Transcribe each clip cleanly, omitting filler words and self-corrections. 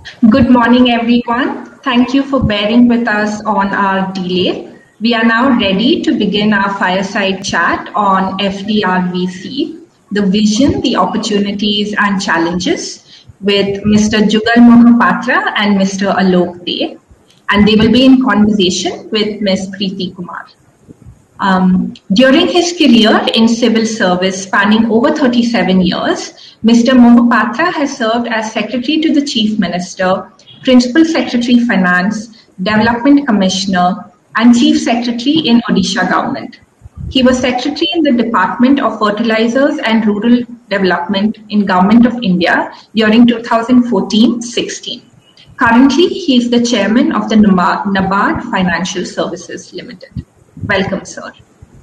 Good morning, everyone. Thank you for bearing with us on our delay. We are now ready to begin our fireside chat on FDRVC, the vision, the opportunities and challenges with Mr. Jugal Mohapatra and Mr. Alok De. And they will be in conversation with Ms. Preeti Kumar. During his career in civil service spanning over 37 years, Mr. Mohapatra has served as Secretary to the Chief Minister, Principal Secretary Finance, Development Commissioner, and Chief Secretary in Odisha government. He was Secretary in the Department of Fertilizers and Rural Development in Government of India during 2014-16. Currently, he is the Chairman of the NABARD Financial Services Limited. Welcome, sir.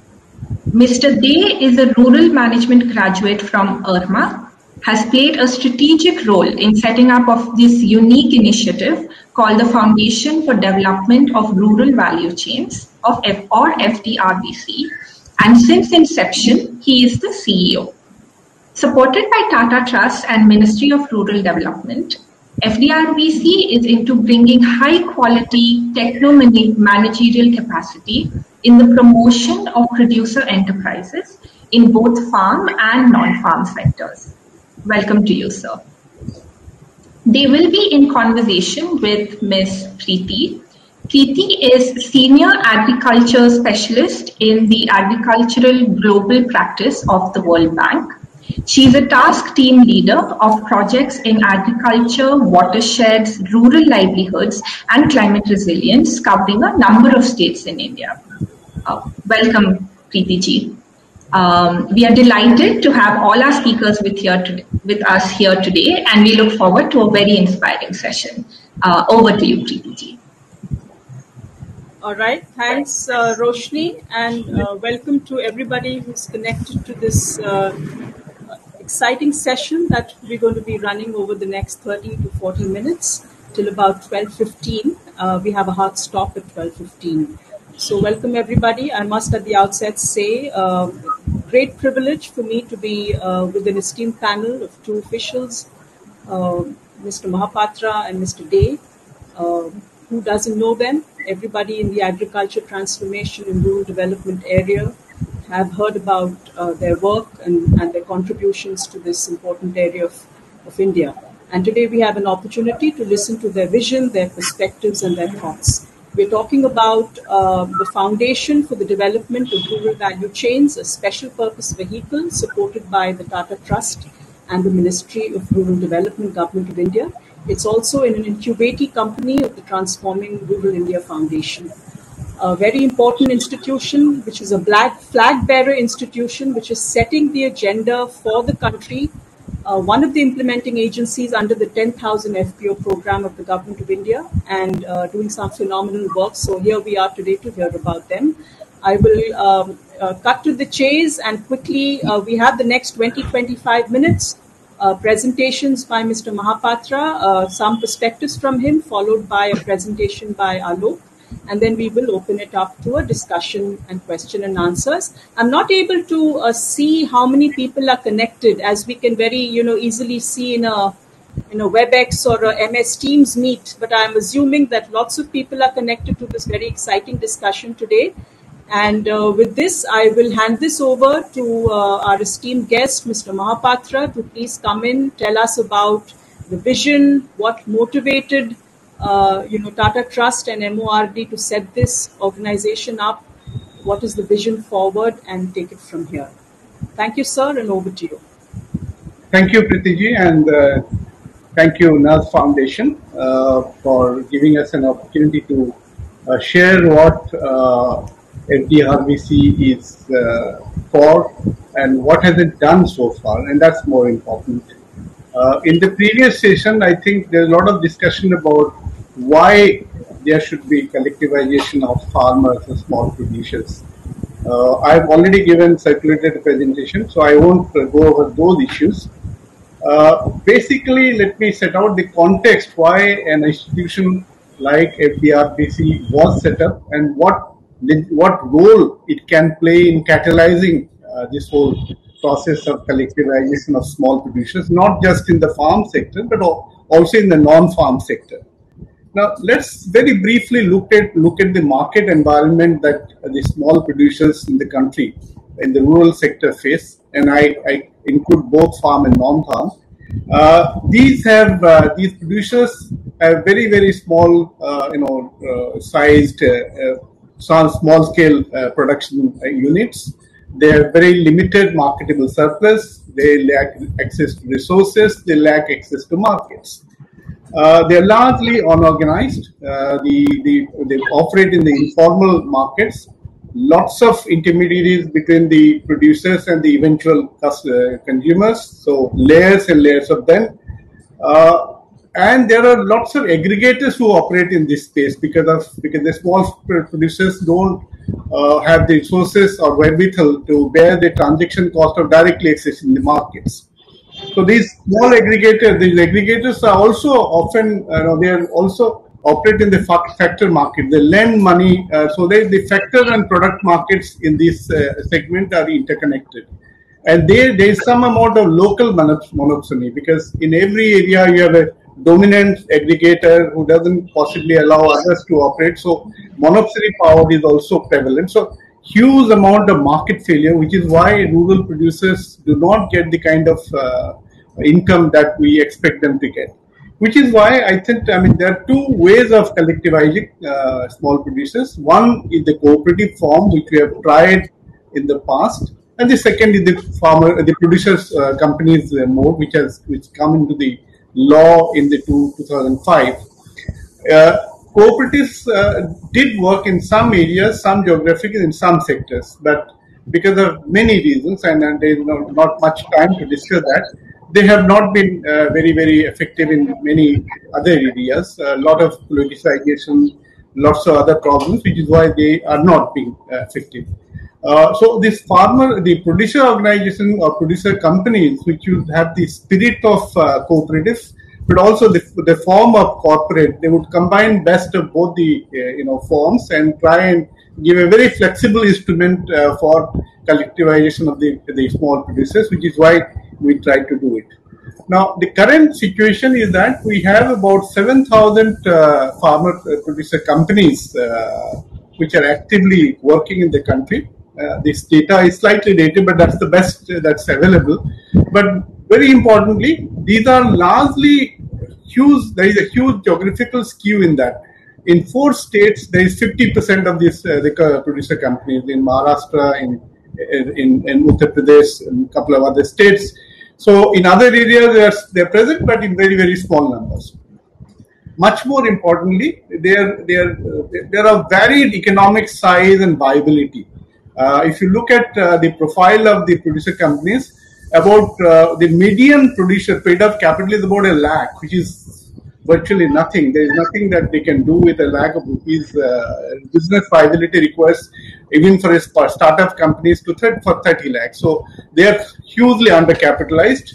Mr. De is a rural management graduate from IRMA, has played a strategic role in setting up of this unique initiative called the Foundation for Development of Rural Value Chains, or FDRVC, and since inception, he is the CEO. Supported by Tata Trust and Ministry of Rural Development, FDRVC is into bringing high-quality techno-managerial capacity in the promotion of producer enterprises in both farm and non-farm sectors. Welcome to you, sir. They will be in conversation with Ms. Preeti. Preeti is Senior Agriculture Specialist in the Agricultural Global Practice of the World Bank. She is a task team leader of projects in agriculture, watersheds, rural livelihoods, and climate resilience, covering a number of states in India. Welcome, Preeti ji. We are delighted to have all our speakers with us here today, and we look forward to a very inspiring session. Over to you, Preeti ji. All right, thanks, Roshni, and welcome to everybody who's connected to this exciting session that we're going to be running over the next 30 to 40 minutes till about 12:15. We have a hard stop at 12:15. So welcome everybody. I must at the outset say great privilege for me to be with an esteemed panel of two officials, Mr. Mohapatra and Mr. De. Who doesn't know them? Everybody in the agriculture transformation and rural development area have heard about their work and their contributions to this important area of India. And today we have an opportunity to listen to their vision, their perspectives and their thoughts. We're talking about the Foundation for the Development of Rural Value Chains, a special purpose vehicle supported by the Tata Trust and the Ministry of Rural Development, Government of India. It's also in an incubating company of the Transforming Rural India Foundation. A very important institution, which is a flag bearer institution, which is setting the agenda for the country. One of the implementing agencies under the 10,000 FPO program of the Government of India, and doing some phenomenal work. So here we are today to hear about them. I will cut to the chase and quickly, we have the next 20-25 minutes. Presentations by Mr. Mohapatra, some perspectives from him, followed by a presentation by Alok. And then we will open it up to a discussion and question and answers. I'm not able to see how many people are connected, as we can very easily see in a WebEx or a MS Teams meet. But I'm assuming that lots of people are connected to this very exciting discussion today. And with this, I will hand this over to our esteemed guest, Mr. Mohapatra, to please come in, tell us about the vision, what motivated Tata Trust and MORD to set this organization up, what is the vision forward, and take it from here. Thank you, sir, and over to you. Thank you, Preeti ji, and thank you, NAS Foundation, for giving us an opportunity to share what FDRVC is for and what has it done so far, and that's more important. In the previous session, I think there's a lot of discussion about why there should be collectivization of farmers and small producers. I've already circulated a presentation, so I won't go over those issues. Basically, let me set out the context why an institution like FDRVC was set up and what role it can play in catalyzing this whole process of collectivization of small producers, not just in the farm sector, but also in the non-farm sector. Now, let's very briefly look at the market environment that the small producers in the country, in the rural sector face, and I include both farm and non-farm. These producers have very small, sized, small scale production units. They have very limited marketable surplus. They lack access to resources. They lack access to markets. They are largely unorganized. They operate in the informal markets. Lots of intermediaries between the producers and the eventual consumers. So layers and layers of them. And there are lots of aggregators who operate in this space because the small producers don't have the resources or wherewithal to bear the transaction cost of directly accessing the markets. So these small aggregators are also often, they are also operate in the factor market. They lend money, so the factor and product markets in this segment are interconnected. And there is some amount of local monopsony, because in every area you have a dominant aggregator who doesn't possibly allow others to operate. So monopoly power is also prevalent. So huge amount of market failure, which is why rural producers do not get the kind of income that we expect them to get. Which is why I think, there are two ways of collectivizing small producers. One is the cooperative form, which we have tried in the past, and the second is the producers companies mode, which come into the law in the 2005. Cooperatives did work in some areas, some geographical, in some sectors, but because of many reasons, and there is not much time to discuss that, they have not been very effective in many other areas. A lot of politicization, lots of other problems, which is why they are not being effective. So the producer organization or producer companies, which would have the spirit of cooperatives, but also the form of corporate, they would combine best of both the forms and try and give a very flexible instrument for collectivization of the small producers, which is why we try to do it. Now, the current situation is that we have about 7,000 farmer producer companies which are actively working in the country. This data is slightly dated, but that's the best that's available. But very importantly, these are largely huge. There is a huge geographical skew in that. In 4 states, there is 50% of these the producer companies. In Maharashtra, in Uttar Pradesh, and a couple of other states. So in other areas, they're present, but in very small numbers. Much more importantly, there are varied economic size and viability. If you look at the profile of the producer companies, about the median producer paid up capital is about 1 lakh, which is virtually nothing. There is nothing that they can do with 1 lakh of rupees. Business viability requires, even for startup companies, for 30 lakhs. So they are hugely undercapitalized.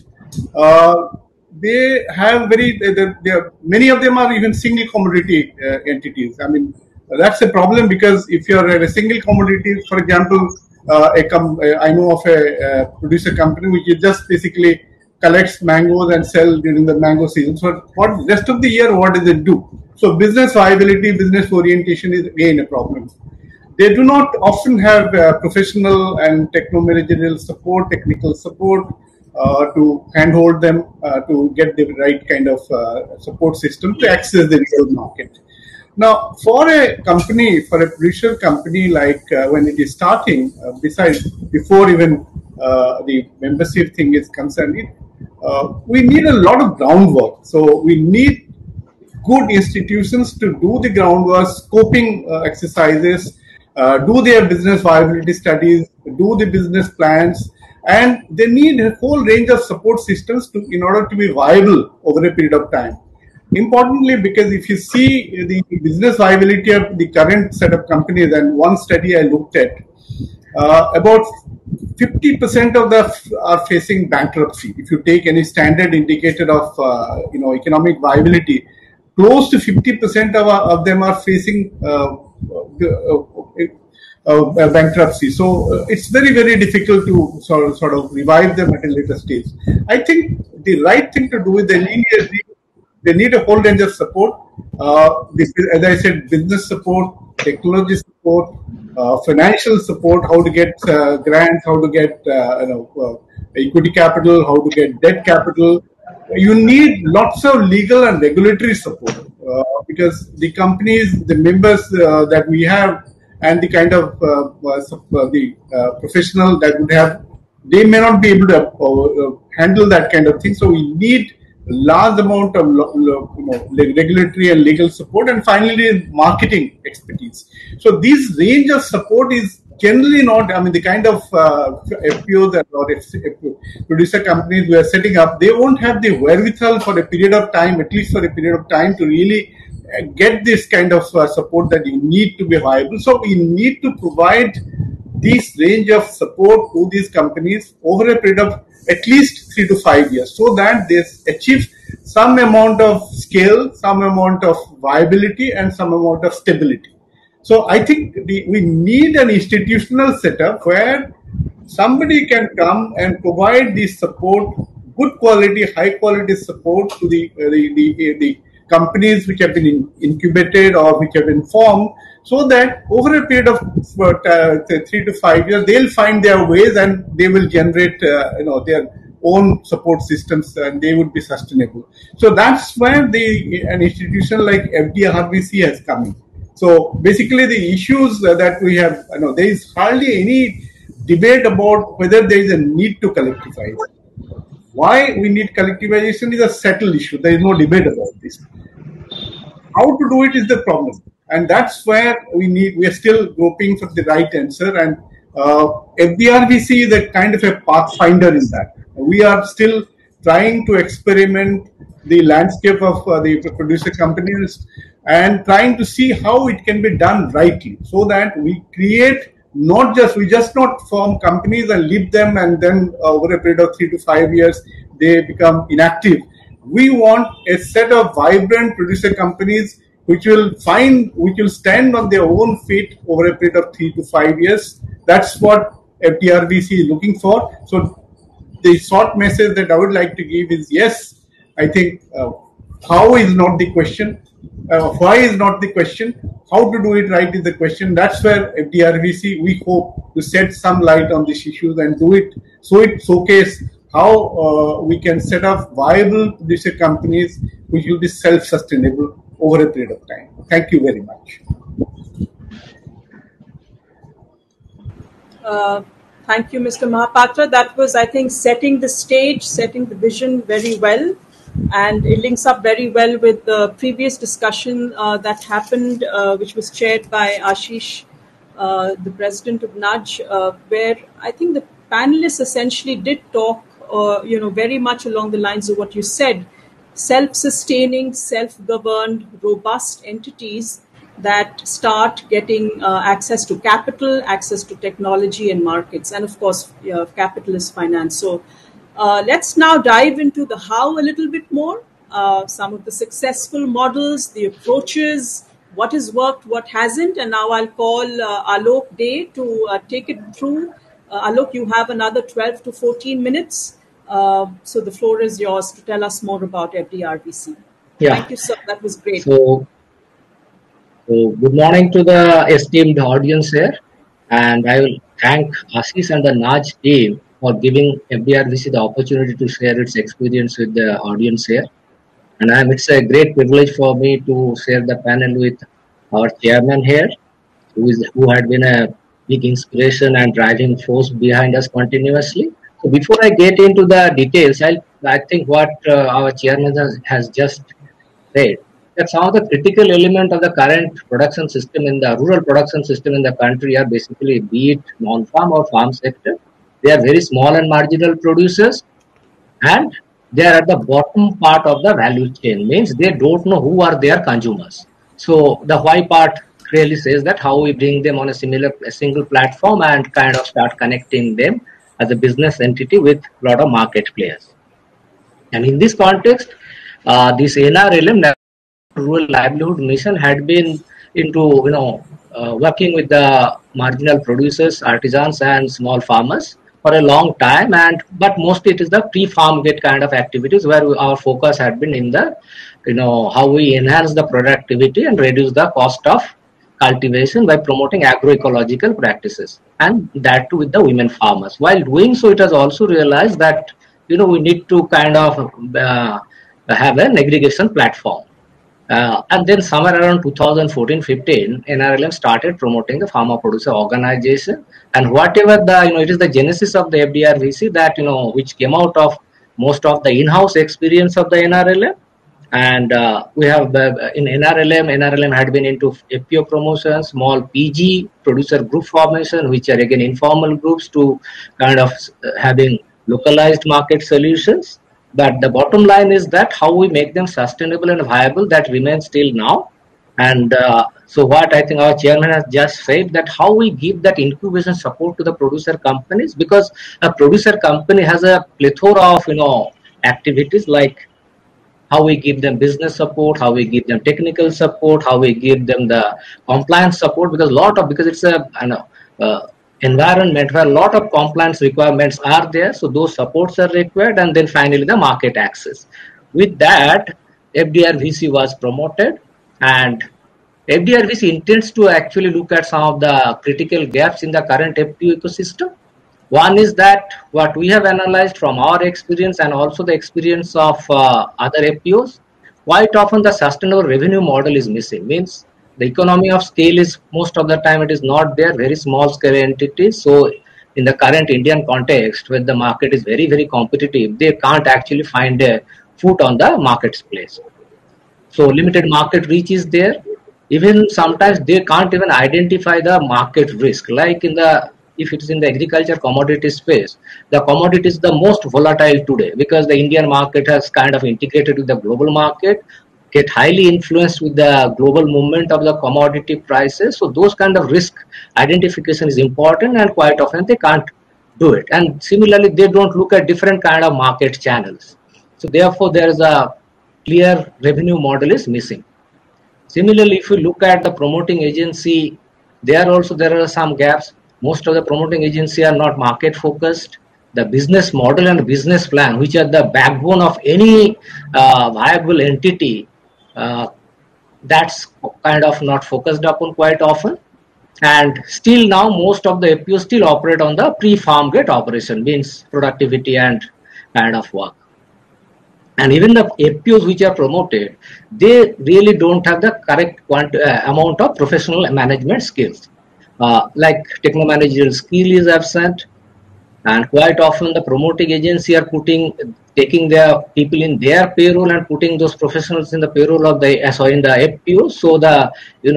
They have many of them are even single commodity entities. That's a problem, because if you are a single commodity, for example, I know of a producer company which is just basically collects mangoes and sell during the mango season. So what rest of the year, what does it do? So business viability, business orientation is again a problem. They do not often have professional and techno-managerial support, technical support to handhold them to get the right kind of support system to access the real market. Now, for a producer company, like when it is starting, before even the membership thing is concerned, we need a lot of groundwork. So we need good institutions to do the groundwork, scoping exercises, do their business viability studies, do the business plans, and they need a whole range of support systems in order to be viable over a period of time. Importantly, because if you see the business viability of the current set of companies, and one study I looked at, about 50% of them are facing bankruptcy. If you take any standard indicator of economic viability, close to 50% of them are facing bankruptcy. So it's very difficult to sort of revive them at a later stage. I think the right thing to do is the linear they need a whole range of support. As I said, business support, technology support, financial support, how to get grants, how to get equity capital, how to get debt capital. You need lots of legal and regulatory support because the companies, the members that we have, and the kind of professional that would have, they may not be able to handle that kind of thing. So we need large amount of regulatory and legal support, and finally marketing expertise. So this range of support is generally not, I mean, the kind of FPOs or producer companies we are setting up, they won't have the wherewithal for a period of time, at least for a period of time, to really get this kind of support that you need to be viable. So we need to provide this range of support to these companies over a period of at least 3 to 5 years, so that they achieve some amount of scale, some amount of viability, and some amount of stability. So I think we need an institutional setup where somebody can come and provide this support, good quality, high quality support to the companies which have been incubated or which have been formed, so that over a period of 3 to 5 years, they'll find their ways and they will generate their own support systems, and they would be sustainable. So that's where an institution like FDRVC has come in. So basically the issues that we have, there is hardly any debate about whether there is a need to collectivize. Why we need collectivization is a settled issue. There is no debate about this. How to do it is the problem. And that's where we are still groping for the right answer. And FDRVC is a kind of a pathfinder in that. We are still trying to experiment the landscape of the producer companies and trying to see how it can be done rightly, so that we create we just not form companies and leave them, and then over a period of 3 to 5 years they become inactive. We want a set of vibrant producer companies which will stand on their own feet over a period of 3 to 5 years. That's what FDRVC is looking for. So the short message that I would like to give is, yes, I think how is not the question. Why is not the question. How to do it right is the question. That's where FDRVC, we hope to set some light on these issues and showcase how we can set up viable producer companies which will be self-sustainable over a period of time. Thank you very much. Thank you, Mr. Mahapatra. That was, I think, setting the stage, setting the vision very well. And it links up very well with the previous discussion that happened, which was chaired by Ashish, the president of Nudge, where I think the panelists essentially did talk, very much along the lines of what you said: self-sustaining, self-governed, robust entities that start getting access to capital, access to technology and markets, and of course, capital is finance. So. Let's now dive into the how a little bit more, some of the successful models, the approaches, what has worked, what hasn't, and now I'll call Alok Dey to take it through. Alok, you have another 12 to 14 minutes, so the floor is yours to tell us more about FDRVC. Yeah. Thank you, sir. That was great. So good morning to the esteemed audience here, and I will thank Ashish and the Nudge team for giving FDRVC the opportunity to share its experience with the audience here. And it's a great privilege for me to share the panel with our chairman here, who had been a big inspiration and driving force behind us continuously. So before I get into the details, I think what our chairman has just said, that some of the critical element of the current production system in the rural production system in the country are basically, be it non-farm or farm sector, they are very small and marginal producers, and they are at the bottom part of the value chain, means they don't know who are their consumers. So the why part clearly says that how we bring them on a single platform and kind of start connecting them as a business entity with a lot of market players. And in this context, this NRLM, Rural Livelihood Mission, had been into working with the marginal producers, artisans, and small farmers for a long time, but mostly it is the pre-farm gate kind of activities where our focus had been in the, how we enhance the productivity and reduce the cost of cultivation by promoting agroecological practices, and that too with the women farmers. While doing so, it has also realized that we need to kind of have an aggregation platform. And then somewhere around 2014-15, NRLM started promoting the farmer producer organization, and whatever the it is the genesis of the FDRVC that which came out of most of the in-house experience of the NRLM. And we have in NRLM had been into FPO promotion, small PG producer group formation, which are again informal groups to kind of having localized market solutions. But the bottom line is that how we make them sustainable and viable, that remains till now. And so what I think our chairman has just said, that how we give that incubation support to the producer companies, because a producer company has a plethora of activities, like how we give them business support, how we give them technical support, how we give them the compliance support, because it's a environment where a lot of compliance requirements are there, so those supports are required. And then finally the market access. With that, FDRVC was promoted, and FDRVC intends to actually look at some of the critical gaps in the current FPO ecosystem. One is that what we have analyzed from our experience and also the experience of other FPOs, quite often the sustainable revenue model is missing. Means the economy of scale is most of the time it is not there, very small scale entities. So in the current Indian context, where the market is very, very competitive, they can't actually find a foot on the marketplace. So limited market reach is there. Even sometimes they can't even identify the market risk. Like if it is in the agriculture commodity space, the commodity is the most volatile today because the Indian market has kind of integrated with the global market, get highly influenced with the global movement of the commodity prices. So those kind of risk identification is important, and quite often they can't do it. And similarly, they don't look at different kind of market channels. So therefore, there is a clear revenue model is missing. Similarly, if you look at the promoting agency, there are some gaps. Most of the promoting agency are not market focused. The business model and business plan, which are the backbone of any viable entity, that's kind of not focused upon quite often. And still now most of the FPOs still operate on the pre-farm gate operation, means productivity and kind of work. And even the FPOs which are promoted, they really don't have the correct amount of professional management skills. Like techno-managerial skill is absent, and quite often the promoting agency are taking their people in their payroll and putting those professionals in the payroll of the in the FPO. So the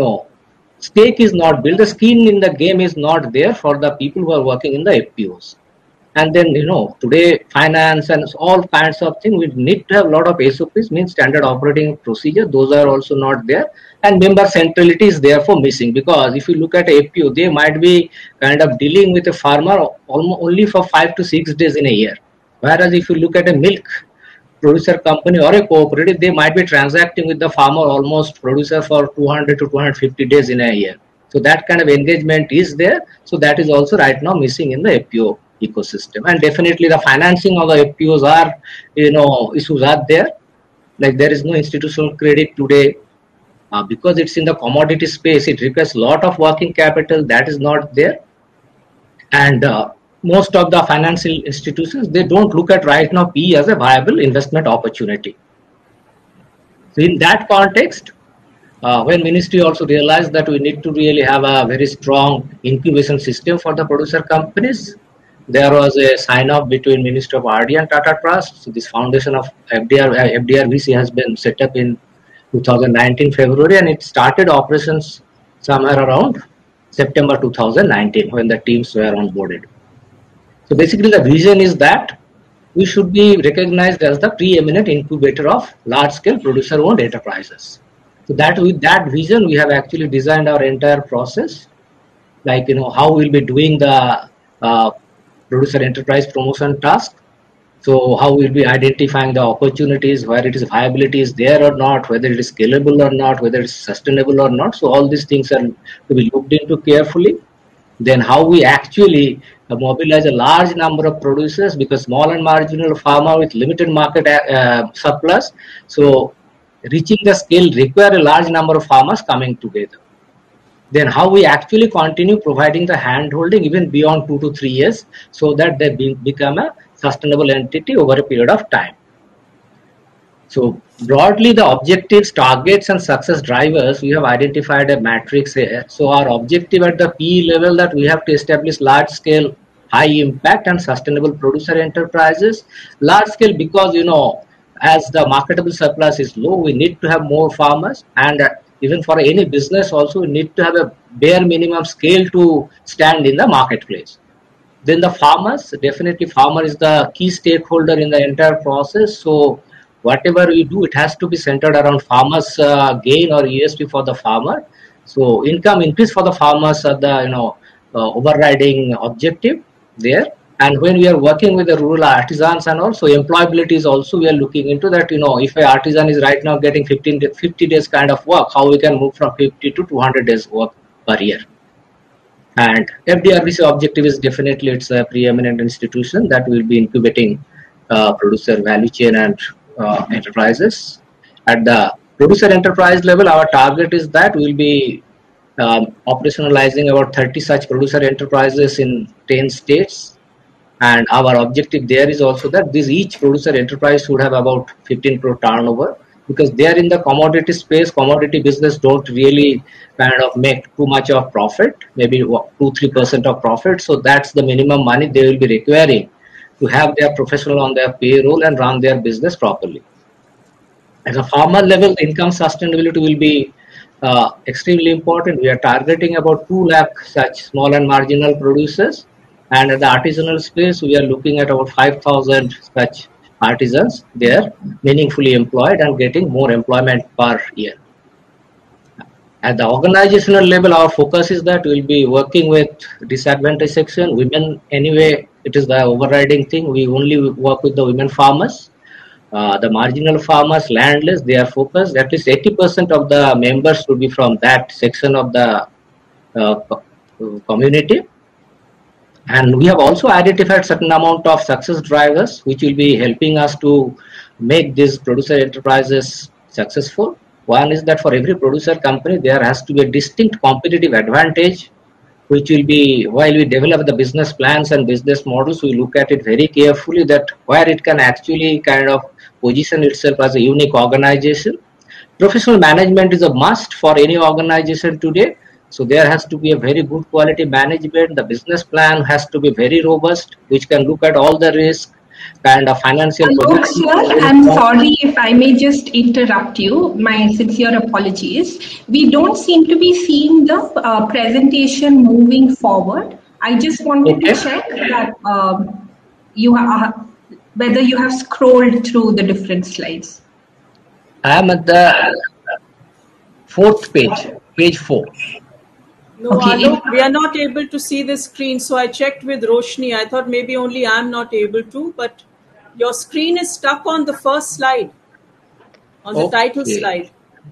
stake is not built, the skin in the game is not there for the people who are working in the FPOs. And then today finance and all kinds of things, we need to have a lot of SOPs, means standard operating procedure. Those are also not there, and member centrality is therefore missing, because if you look at a FPO, they might be kind of dealing with a farmer only for 5 to 6 days in a year, whereas if you look at a milk producer company or a cooperative, they might be transacting with the farmer almost producer for 200 to 250 days in a year. So that kind of engagement is there. So that is also right now missing in the FPO ecosystem. And definitely the financing of the FPOs are, issues are there. Like there is no institutional credit today because it's in the commodity space. It requires a lot of working capital that is not there. And most of the financial institutions, they don't look at right now PE as a viable investment opportunity. So in that context, when ministry also realized that we need to really have a very strong incubation system for the producer companies, there was a sign-off between Ministry of RD and Tata Trust. So this foundation of FDRVC has been set up in 2019 February, and it started operations somewhere around September 2019 when the teams were onboarded. So basically the vision is that we should be recognized as the preeminent incubator of large-scale producer-owned enterprises. So that with that vision, we have actually designed our entire process, like how we'll be doing the producer enterprise promotion task. So how we'll be identifying the opportunities, where it is viability is there or not, whether it is scalable or not, whether it's sustainable or not. So all these things are to be looked into carefully. Then how we actually mobilize a large number of producers, because small and marginal farmer with limited market surplus. So reaching the scale require a large number of farmers coming together. Then how we actually continue providing the hand holding even beyond 2 to 3 years, so that they become a sustainable entity over a period of time. So broadly, the objectives, targets, and success drivers, we have identified a matrix here. So our objective at the PE level, that we have to establish large scale, high impact and sustainable producer enterprises. Large scale because, as the marketable surplus is low, we need to have more farmers, and even for any business also, we need to have a bare minimum scale to stand in the marketplace. Then the farmers, definitely farmer is the key stakeholder in the entire process. So whatever we do, it has to be centered around farmers gain or USP for the farmer. So income increase for the farmers are the overriding objective there. And when we are working with the rural artisans and also employability is also, we are looking into that, if an artisan is right now getting 50 days kind of work, how we can move from 50 to 200 days work per year. And FDRVC objective is definitely, it's a preeminent institution that will be incubating producer value chain and enterprises. At the producer enterprise level, our target is that we will be operationalizing about 30 such producer enterprises in 10 states. And our objective there is also that each producer enterprise should have about 15 crore turnover, because they are in the commodity space. Commodity business don't really kind of make too much of profit, maybe 2-3% of profit. So that's the minimum money they will be requiring to have their professional on their payroll and run their business properly. At a farmer level, income sustainability will be extremely important. We are targeting about 2 lakh such small and marginal producers. And at the artisanal space, we are looking at about 5,000 such artisans there, meaningfully employed and getting more employment per year. At the organizational level, our focus is that we'll be working with disadvantaged section, women anyway, it is the overriding thing. We only work with the women farmers. The marginal farmers, landless, they are focused. At least 80% of the members will be from that section of the community. And we have also identified certain amount of success drivers which will be helping us to make these producer enterprises successful. One is that for every producer company, there has to be a distinct competitive advantage, which will be, while we develop the business plans and business models, we look at it very carefully that where it can actually kind of position itself as a unique organization. Professional management is a must for any organization today. So there has to be a very good quality management. The business plan has to be very robust, which can look at all the risk, kind of financial. Look, sir, I'm sorry if I may just interrupt you. My sincere apologies. We don't seem to be seeing the presentation moving forward. I just wanted to check that whether you have scrolled through the different slides. I am at the 4th page, page 4. No, okay. Alok, we are not able to see the screen. So I checked with Roshni. I thought maybe only I'm not able to, but your screen is stuck on the first slide, on the title slide.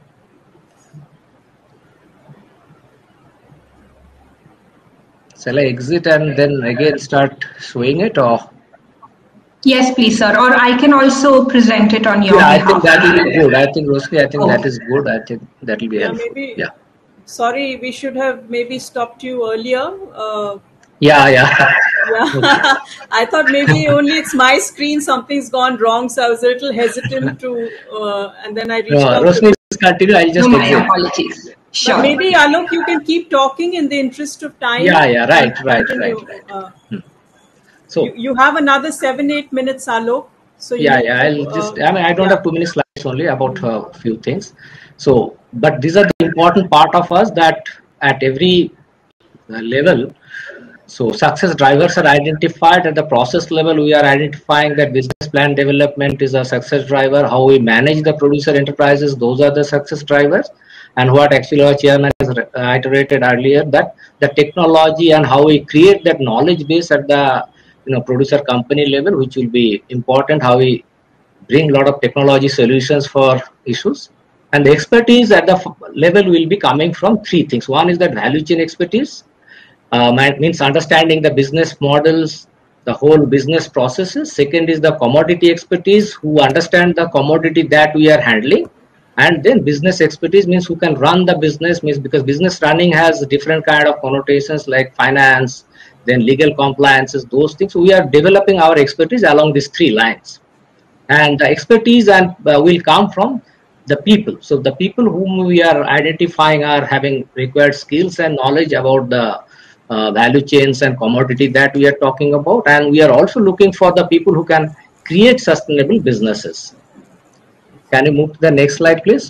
Shall I exit and then again start showing it, or? Yes, please, sir. Or I can also present it on your behalf. I think that will be good. I think, Roshni, that is good. I think that will be helpful. Maybe, sorry, we should have maybe stopped you earlier. Yeah. I thought maybe only it's my screen, something's gone wrong, so I was a little hesitant to, and then I reached out. Roshni, continue. I'll just my apologies. Sure. But maybe, Alok, you can keep talking in the interest of time. Right. So you have another 7-8 minutes, Alok. So I'll just. I don't have 2 minutes slides, only about a few things. So, but these are the important part of us that at every level. So success drivers are identified at the process level. We are identifying that business plan development is a success driver. How we manage the producer enterprises, those are the success drivers. And what actually our chairman has iterated earlier, that the technology and how we create that knowledge base at the producer company level, which will be important. How we bring a lot of technology solutions for issues. And the expertise at the level will be coming from 3 things. One is that value chain expertise. means understanding the business models, the whole business processes. Second is the commodity expertise, who understand the commodity that we are handling. And then business expertise means who can run the business, means because business running has different kind of connotations like finance, then legal compliances, those things. So we are developing our expertise along these three lines. And the expertise and will come from the people. So the people whom we are identifying are having required skills and knowledge about the value chains and commodity that we are talking about. And we are also looking for the people who can create sustainable businesses. Can you move to the next slide, please?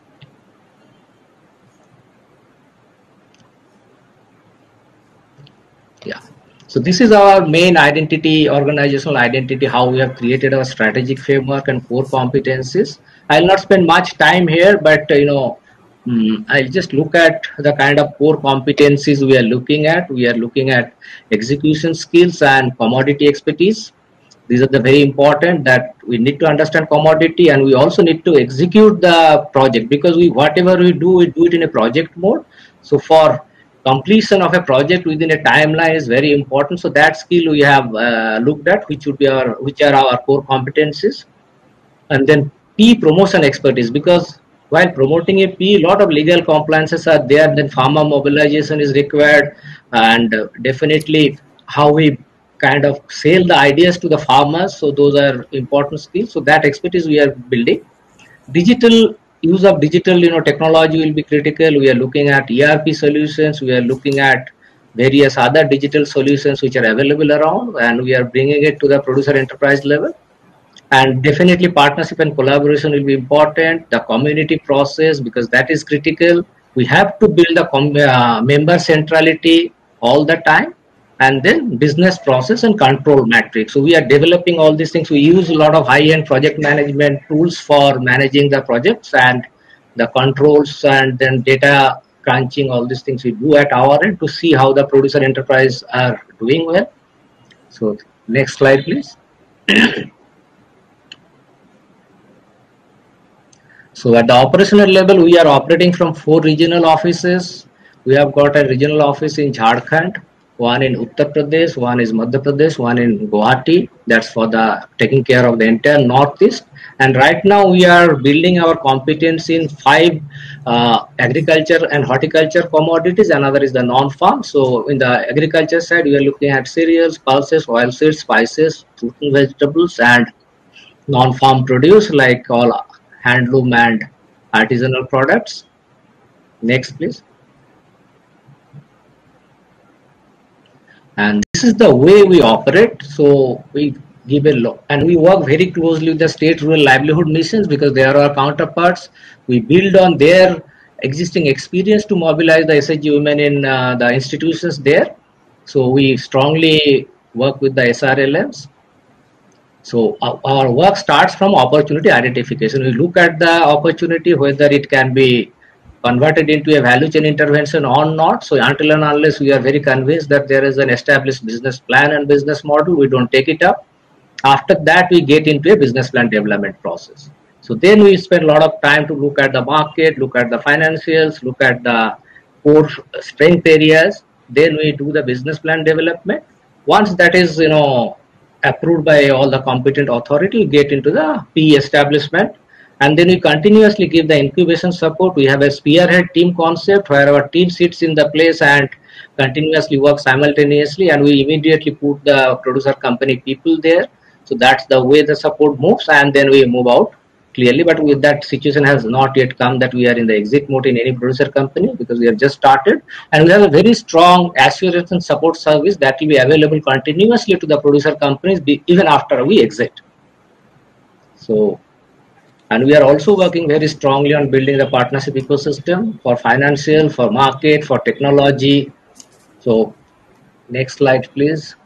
Yeah. So this is our main identity, organizational identity, how we have created our strategic framework and core competencies. I'll not spend much time here, but I'll just look at the kind of core competencies we are looking at. We are looking at execution skills and commodity expertise. These are the very important, that we need to understand commodity, and we also need to execute the project, because whatever we do it in a project mode. So for completion of a project within a timeline is very important. So that skill we have looked at, which are our core competencies. And then P, promotion expertise, because while promoting a P, a lot of legal compliances are there. Then farmer mobilization is required, and definitely how we kind of sell the ideas to the farmers. So those are important skills. So that expertise we are building. Digital use of digital technology will be critical. We are looking at ERP solutions. We are looking at various other digital solutions which are available around, and we are bringing it to the producer enterprise level. And definitely partnership and collaboration will be important. The community process, because that is critical. We have to build a member centrality all the time. And then business process and control matrix. So we are developing all these things. We use a lot of high-end project management tools for managing the projects and the controls, and then data crunching, all these things we do at our end to see how the producer enterprise are doing well. So next slide, please. So at the operational level, we are operating from 4 regional offices. We have got a regional office in Jharkhand, one in Uttar Pradesh, one is Madhya Pradesh, one in Guwahati. That's for the taking care of the entire Northeast. And right now we are building our competence in 5 agriculture and horticulture commodities. Another is the non-farm. So in the agriculture side, we are looking at cereals, pulses, oilseeds, spices, fruit and vegetables, and non-farm produce like all handloom and artisanal products. Next, please. And this is the way we operate. So we give a lot, and we work very closely with the state rural livelihood missions, because they are our counterparts. We build on their existing experience to mobilize the SHG women in the institutions there. So we strongly work with the SRLMs. So our work starts from opportunity identification. We look at the opportunity, whether it can be converted into a value chain intervention or not. So until and unless we are very convinced that there is an established business plan and business model, we don't take it up. After that, we get into a business plan development process. So then we spend a lot of time to look at the market, look at the financials, look at the core strength areas. Then we do the business plan development. Once that is approved by all the competent authority, we get into the P establishment. And then we continuously give the incubation support. We have a spearhead team concept where our team sits in the place and continuously works simultaneously, and we immediately put the producer company people there. So that's the way the support moves, and then we move out clearly. But with that situation has not yet come that we are in the exit mode in any producer company, because we have just started, and we have a very strong assurance and support service that will be available continuously to the producer companies even after we exit. So, and we are also working very strongly on building the partnership ecosystem for financial, for market, for technology. So next slide, please.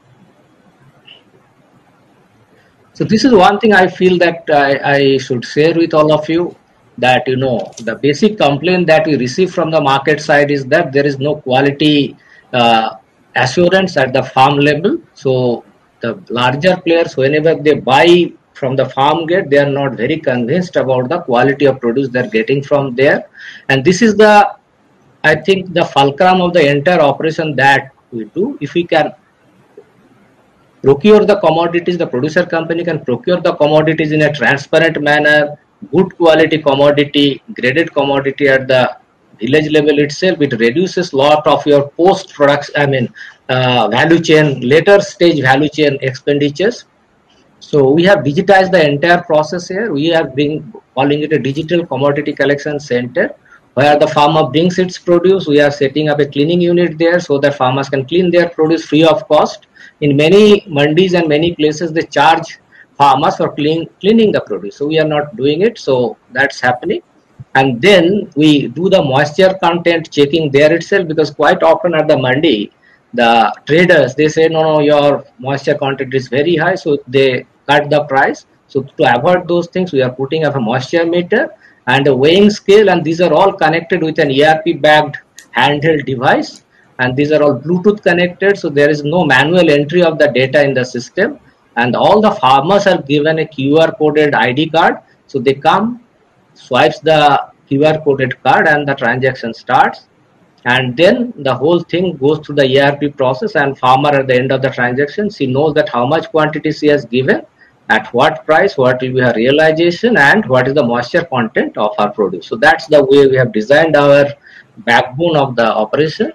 So this is one thing I feel that I should share with all of you, that the basic complaint that we receive from the market side is that there is no quality assurance at the farm level. So the larger players, whenever they buy from the farm gate, they are not very convinced about the quality of produce they're getting from there. And this is I think the fulcrum of the entire operation, that we do. If we can procure the commodities, the producer company can procure the commodities in a transparent manner, good quality commodity, graded commodity at the village level itself. It reduces lot of your post products, value chain, later stage value chain expenditures. So we have digitized the entire process here. We are calling it a digital commodity collection center, where the farmer brings its produce. We are setting up a cleaning unit there so that farmers can clean their produce free of cost. In many mandis and many places, they charge farmers for cleaning the produce. So we are not doing it. So that's happening. And then we do the moisture content checking there itself, because quite often at the mandi, the traders, they say, no, your moisture content is very high. So they cut the price. So to avoid those things, we are putting up a moisture meter and a weighing scale. And these are all connected with an ERP backed handheld device. And these are all Bluetooth connected, so there is no manual entry of the data in the system. And all the farmers are given a QR coded ID card. So they come, swipes the QR coded card, and the transaction starts. And then the whole thing goes through the ERP process, and farmer at the end of the transaction, he knows that how much quantity he has given, at what price, what will be her realization, and what is the moisture content of our produce. So that's the way we have designed our backbone of the operation.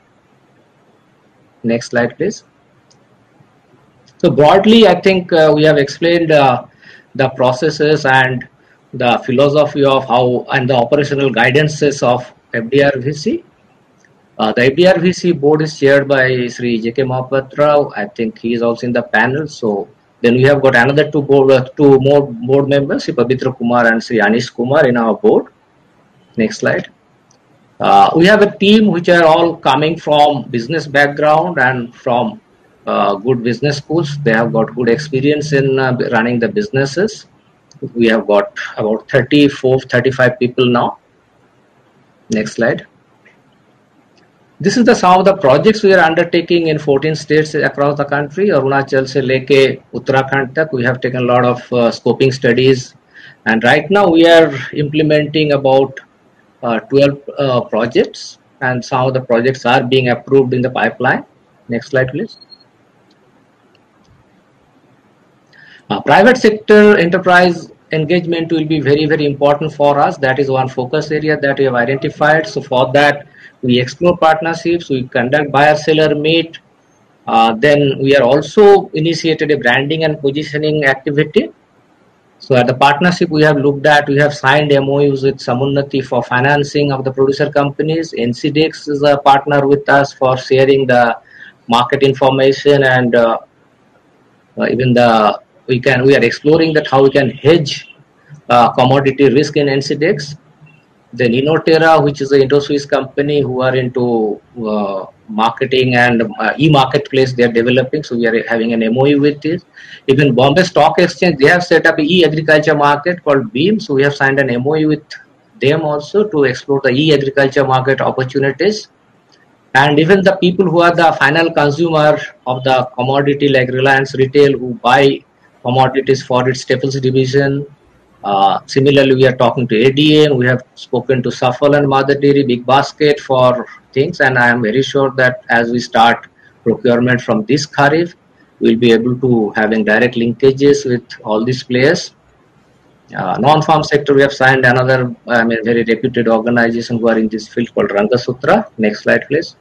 Next slide, please. So broadly, I think we have explained the processes and the philosophy of how and the operational guidances of FDRVC. The FDRVC board is chaired by Sri J.K. Mahapatra. I think he is also in the panel. So then we have got another two more board members, Sri Pabitra Kumar and Sri Anish Kumar in our board. Next slide. We have a team which are all coming from business background and from good business schools. They have got good experience in running the businesses. We have got about 35 people now. Next slide. This is some of the projects we are undertaking in 14 states across the country. Arunachal se leke Uttarakhand tak, we have taken a lot of scoping studies, and right now we are implementing about 12 projects, and some of the projects are being approved in the pipeline. Next slide, please. Private sector enterprise engagement will be very, very important for us. That is one focus area that we have identified. So for that, we explore partnerships, we conduct buyer-seller meet. Then we are also initiated a branding and positioning activity. So at the partnership we have looked at, we have signed MOUs with Samunnati for financing of the producer companies. NCDEX is a partner with us for sharing the market information, and even we are exploring that how we can hedge commodity risk in NCDEX. Then Innoterra, which is an Indo-Swiss company who are into marketing and e-marketplace they are developing. So we are having an MOU with this. Even Bombay Stock Exchange, they have set up an e-agriculture market called BEAM. So we have signed an MOU with them also to explore the e-agriculture market opportunities. And even the people who are the final consumer of the commodity like Reliance Retail, who buy commodities for its staples division. Similarly, we are talking to ADM. We have spoken to Safal and Mother Dairy, Big Basket for things, and I am very sure that as we start procurement from this Kharif, we'll be able to having direct linkages with all these players. Non-farm sector, we have signed another very reputed organization who are in this field called Rangasutra. Next slide, please.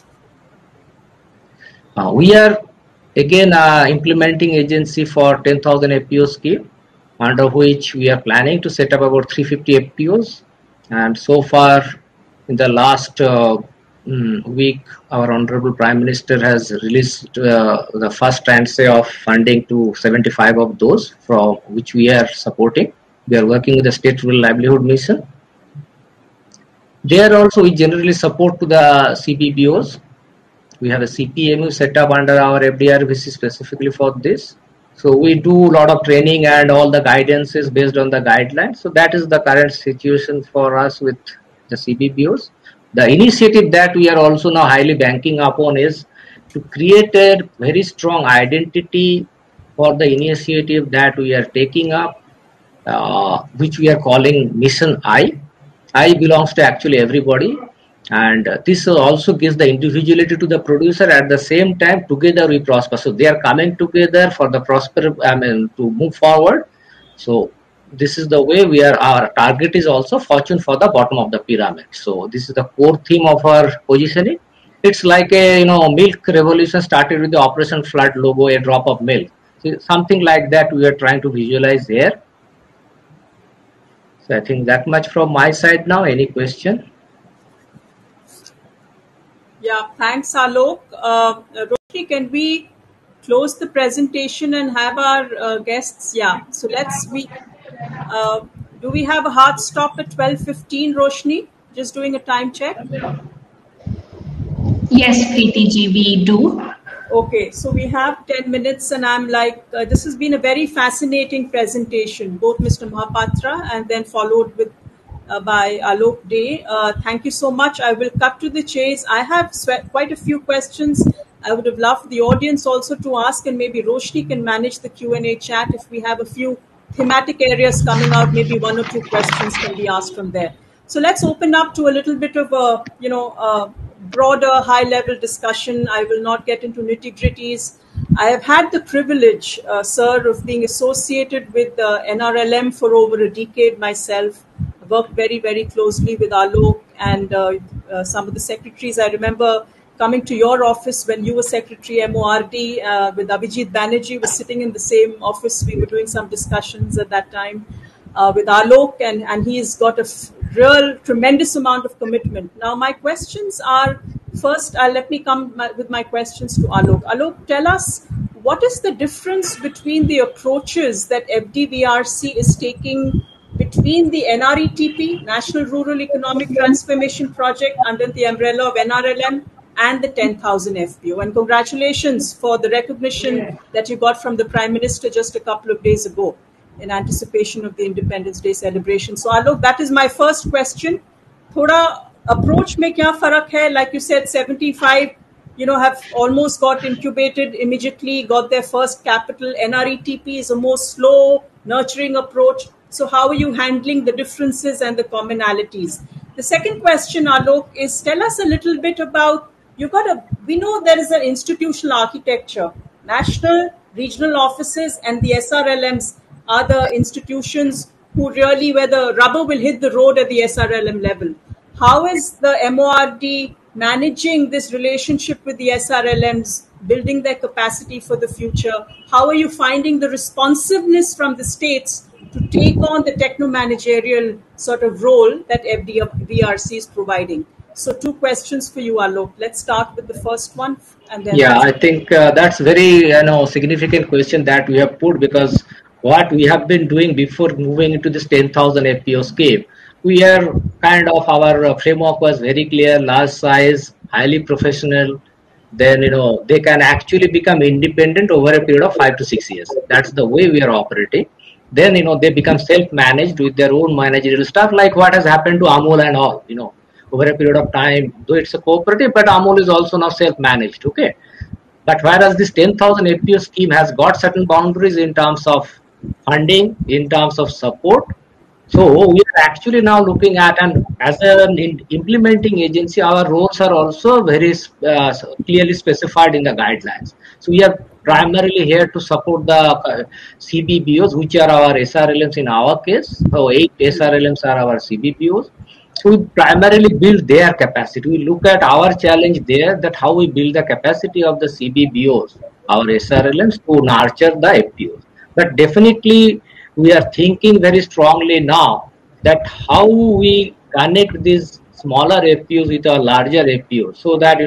We are again implementing agency for 10,000 FPO scheme, under which we are planning to set up about 350 FPOs. And so far, in the last week, our Honorable Prime Minister has released the first tranche of funding to 75 of those, from which we are supporting. We are working with the State Rural Livelihood Mission. There also, we generally support to the CBBOs. We have a CPMU set up under our FDRVC specifically for this. So we do a lot of training and all the guidance is based on the guidelines. So that is the current situation for us with the CBBOs. The initiative that we are also now highly banking upon is to create a very strong identity for the initiative that we are taking up, which we are calling Mission I. I belongs to actually everybody. And this also gives the individuality to the producer. At the same time, together we prosper. So they are coming together for the to move forward. So this is the way we are. Our target is also fortune for the bottom of the pyramid. So this is the core theme of our positioning. It's like a milk revolution started with the Operation Flood logo, a drop of milk. So something like that we are trying to visualize here. So I think that much from my side now. Any question? Yeah, thanks, Alok. Roshni, can we close the presentation and have our guests? Yeah, so do we have a hard stop at 12:15, Roshni? Just doing a time check. Yes, Preeti ji, we do. Okay, so we have 10 minutes and I'm like, this has been a very fascinating presentation, both Mr. Mohapatra and then followed with by Alok Dey. Thank you so much. I will cut to the chase. I have quite a few questions. I would have loved the audience also to ask, and maybe Roshni can manage the Q&A chat. If we have a few thematic areas coming out, maybe one or two questions can be asked from there. So let's open up to a little bit of a, broader, high-level discussion. I will not get into nitty-gritties. I have had the privilege, sir, of being associated with NRLM for over a decade myself. I worked very, very closely with Alok and some of the secretaries. I remember coming to your office when you were Secretary MORD with Abhijit Banerjee was sitting in the same office. We were doing some discussions at that time with Alok, and he's got a real tremendous amount of commitment. Now, my questions are, first, let me come with my questions to Alok. Alok, tell us, what is the difference between the approaches that FDVRC is taking between the NRETP, National Rural Economic Transformation Project, under the umbrella of NRLM, and the 10,000 FPO? And congratulations for the recognition that you got from the Prime Minister just a couple of days ago in anticipation of the Independence Day celebration. So Alok, that is my first question. Thoda approach mein kya farak hai? Like you said, 75, have almost got incubated immediately, got their first capital. NRETP is a more slow, nurturing approach. So how are you handling the differences and the commonalities? The second question, Alok, is tell us a little bit about, we know there is an institutional architecture, national, regional offices, and the SRLMs are the institutions who really, where the rubber will hit the road at the SRLM level. How is the MORD managing this relationship with the SRLMs, building their capacity for the future? How are you finding the responsiveness from the states to take on the techno-managerial sort of role that FDVRC is providing? So two questions for you, Alok. Let's start with the first one. And then I think that's very significant question that we have put, because what we have been doing before moving into this 10,000 FPO scheme, we are kind of, our framework was very clear, large size, highly professional. Then, they can actually become independent over a period of 5 to 6 years. That's the way we are operating. Then, they become self-managed with their own managerial stuff, like what has happened to Amul and all, over a period of time, though it's a cooperative, but Amul is also now self-managed, okay? But whereas this 10,000 FPO scheme has got certain boundaries in terms of funding, in terms of support. So we are actually now looking at, and as an implementing agency, our roles are also very clearly specified in the guidelines. So we are primarily here to support the CBBOs, which are our SRLMs in our case. So 8 SRLMs are our CBBOs. So we primarily build their capacity. We look at our challenge there, that how we build the capacity of the CBBOs, our SRLMs, to nurture the FPOs. But definitely we are thinking very strongly now that how we connect these smaller FPOs with our larger FPOs, so that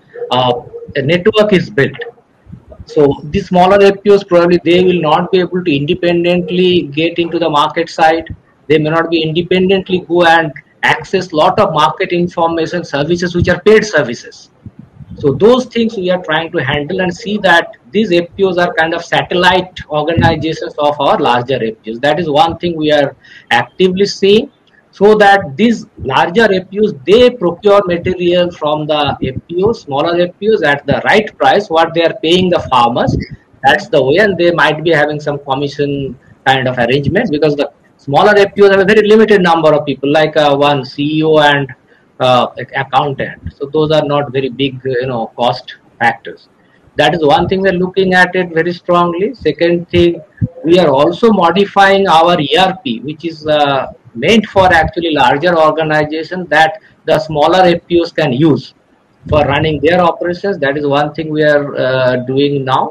a network is built. So these smaller FPOs, probably they will not be able to independently get into the market side. They may not be independently go and access lot of market information services which are paid services. So those things we are trying to handle and see that these FPOs are kind of satellite organizations of our larger FPOs. That is one thing we are actively seeing, so that these larger FPOs, they procure material from the FPOs, smaller FPOs at the right price, what they are paying the farmers. That's the way, and they might be having some commission kind of arrangements, because the smaller FPOs have a very limited number of people, like one CEO and accountant. So those are not very big, cost factors. That is one thing we're looking at it very strongly. Second thing, we are also modifying our ERP, which is meant for actually larger organizations that the smaller FPOs can use for running their operations. That is one thing we are doing now.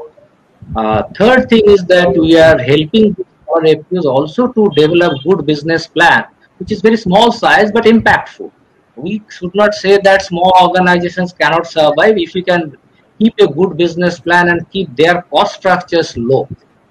Third thing is that we are helping our FPOs also to develop good business plan, which is very small size but impactful. We should not say that small organizations cannot survive if we can keep a good business plan and keep their cost structures low.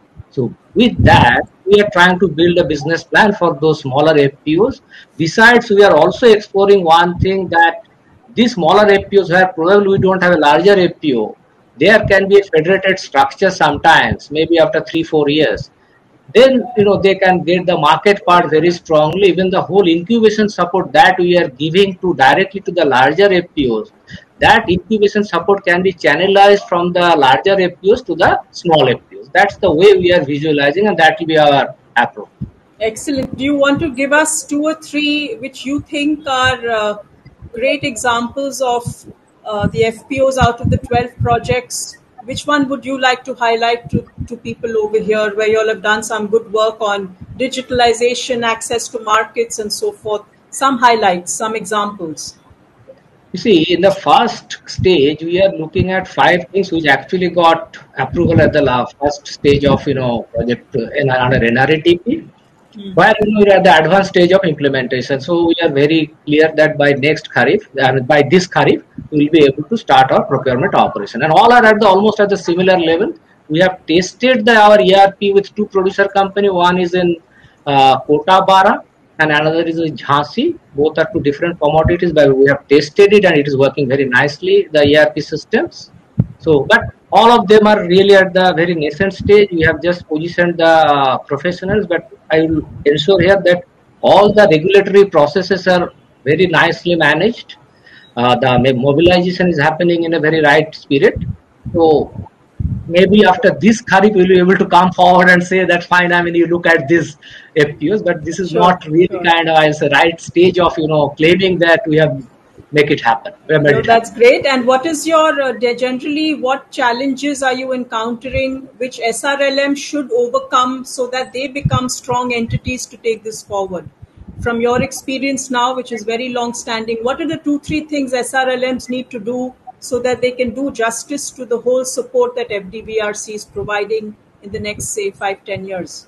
So with that, we are trying to build a business plan for those smaller FPOs. Besides, we are also exploring one thing that these smaller FPOs where probably we don't have a larger FPO, there can be a federated structure sometimes, maybe after 3-4 years. Then they can get the market part very strongly. Even the whole incubation support that we are giving to directly to the larger FPOs, that incubation support can be channelized from the larger FPOs to the small FPOs. That's the way we are visualizing, and that will be our approach. Excellent. Do you want to give us 2 or 3 which you think are great examples of the FPOs out of the 12 projects? Which one would you like to highlight to people over here where you all have done some good work on digitalization, access to markets and so forth? Some highlights, some examples. You see, in the first stage, we are looking at 5 things which actually got approval at the first stage of project under NRETP. While we are at the advanced stage of implementation, so we are very clear that by next Kharif, by this Kharif, we will be able to start our procurement operation, and all are at almost at the similar level. We have tested our ERP with 2 producer company. One is in Kota Bara and another is in Jhansi. Both are 2 different commodities, but we have tested it and it is working very nicely, the ERP systems. So, but all of them are really at the very nascent stage. We have just positioned the professionals, but I will ensure here that all the regulatory processes are very nicely managed. The mobilization is happening in a very right spirit. So maybe after this Kharif, we'll be able to come forward and say that fine, I mean, you look at this FPOs, but this is not really kind of as a right stage of, claiming that we have make it happen. No, that's great. And what is your, generally, what challenges are you encountering which SRLM should overcome so that they become strong entities to take this forward? From your experience now, which is very long-standing, what are the 2-3 things SRLMs need to do so that they can do justice to the whole support that FDBRC is providing in the next, say, 5-10 years?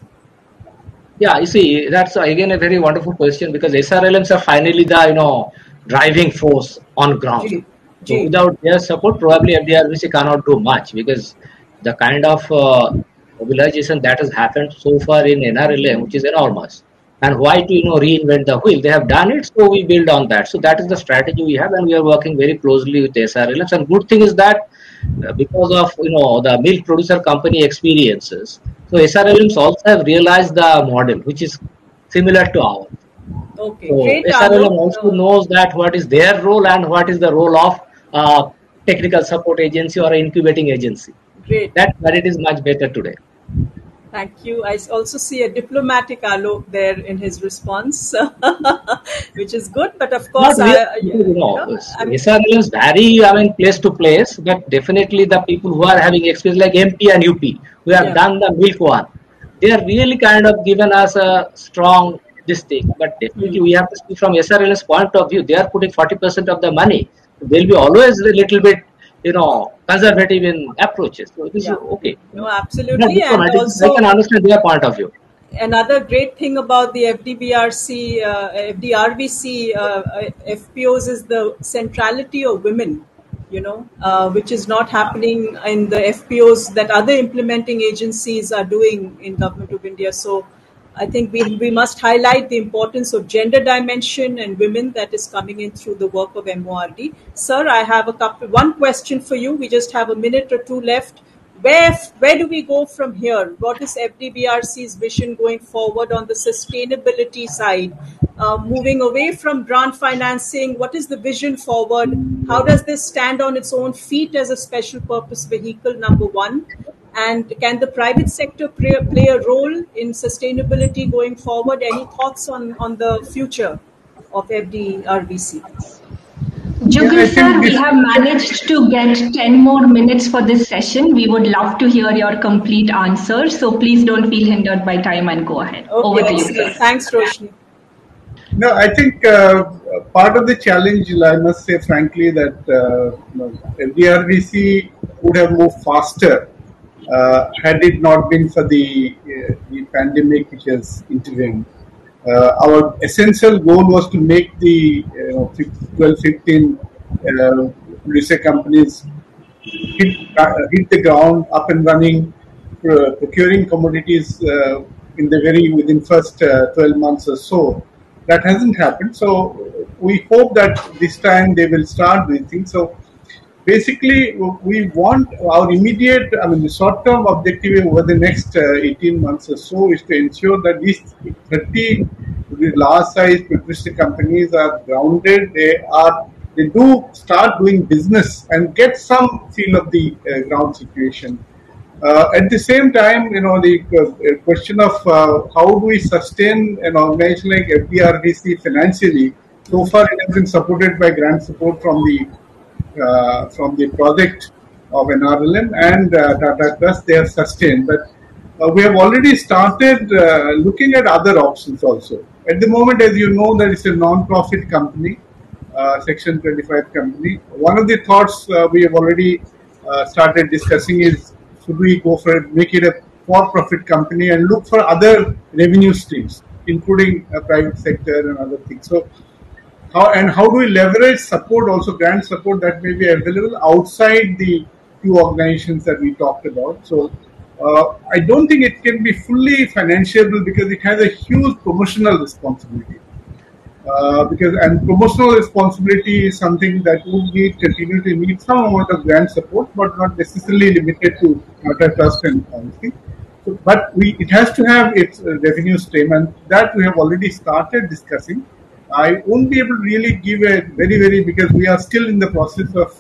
Yeah, you see, that's again a very wonderful question because SRLMs are finally the, driving force on ground. So without their support, probably FDRBC cannot do much because the kind of mobilization that has happened so far in NRLM, which is enormous. And why to reinvent the wheel? They have done it, so we build on that. So that is the strategy we have, and we are working very closely with SRLMs. And good thing is that because of the milk producer company experiences, so SRLMs also have realized the model, which is similar to ours. Okay, so great. SRLM also knows that what is their role and what is the role of technical support agency or incubating agency. Great. That it is much better today. Thank you. I also see a diplomatic alok there in his response, which is good. But of course, SRLMs vary, place to place, but definitely the people who are having experience like MP and UP, who have done the milk one, they are really kind of given us a strong this thing, but definitely we have to see from SRL's point of view. They are putting 40% of the money. They'll be always a little bit, conservative in approaches. So this is okay. No, absolutely. And also, I can understand their point of view. Another great thing about the FDBRC, FDRBC FPOs is the centrality of women, which is not happening in the FPOs that other implementing agencies are doing in Government of India. So I think we must highlight the importance of gender dimension and women that is coming in through the work of MORD. Sir, I have one question for you. We just have a minute or 2 left. Where do we go from here? What is FDBRC's vision going forward on the sustainability side? Moving away from grant financing, what is the vision forward? How does this stand on its own feet as a special purpose vehicle, number 1? And can the private sector play a role in sustainability going forward? Any thoughts on the future of FDRBC? Jugal sir, we this, have managed to get 10 more minutes for this session. We would love to hear your complete answer. So please don't feel hindered by time and go ahead. Over Okay, to you, excellent. sir. Thanks, Roshni. no, I think part of the challenge, I must say frankly, that FDRVC would have moved faster had it not been for the pandemic which has intervened. Our essential goal was to make the 12, 15 producer companies hit the ground, up and running, procuring commodities within first 12 months or so. That hasn't happened. So we hope that this time they will start doing things. So basically, we want our immediate, the short-term objective over the next 18 months or so is to ensure that these 30 large-sized producer companies are grounded. They do start doing business and get some feel of the ground situation. At the same time, the question of how do we sustain an organization like FDRVC financially? So far, it has been supported by grant support from the project of NRLM and Tata Trust. They have sustained, but we have already started looking at other options also. At the moment, as you know, that it's a non-profit company, Section 25 company. One of the thoughts we have already started discussing is, should we go for it, make it a for-profit company and look for other revenue streams, including private sector and other things. So, how do we leverage support, also grant support that may be available outside the two organizations that we talked about? So, I don't think it can be fully financiable because it has a huge promotional responsibility. And promotional responsibility is something that would continue to need some amount of grant support, but not necessarily limited to Tata Trust and everything. So, but it has to have its revenue stream, and that we have already started discussing. I won't be able to really give a because we are still in the process of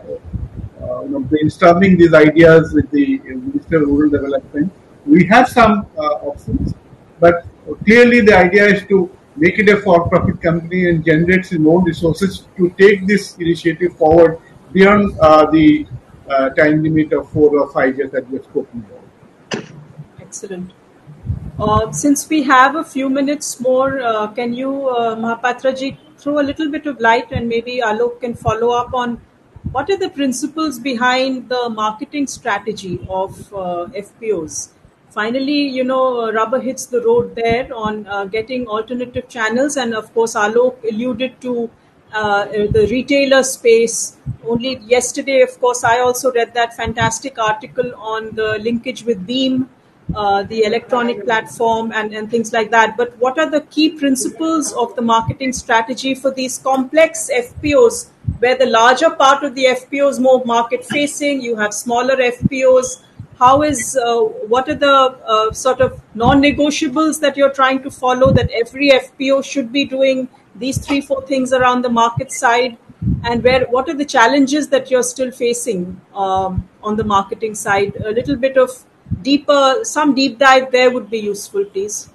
brainstorming these ideas with the Minister of Rural Development. We have some options, but clearly the idea is to make it a for-profit company and generate its own resources to take this initiative forward beyond the time limit of 4 or 5 years that we have spoken about. Excellent. Since we have a few minutes more, can you, Mahapatraji, throw a little bit of light, and maybe Alok can follow up on what are the principles behind the marketing strategy of FPOs? Finally, rubber hits the road there on getting alternative channels. And of course, Alok alluded to the retailer space. Only yesterday, of course, I also read that fantastic article on the linkage with Beam, the electronic platform and things like that. But what are the key principles of the marketing strategy for these complex FPOs, where the larger part of the FPO is more market facing, you have smaller FPOs? What are the sort of non-negotiables that you're trying to follow, that every FPO should be doing these 3-4 things around the market side? And what are the challenges that you're still facing on the marketing side? A little bit of some deep dive there would be useful, please.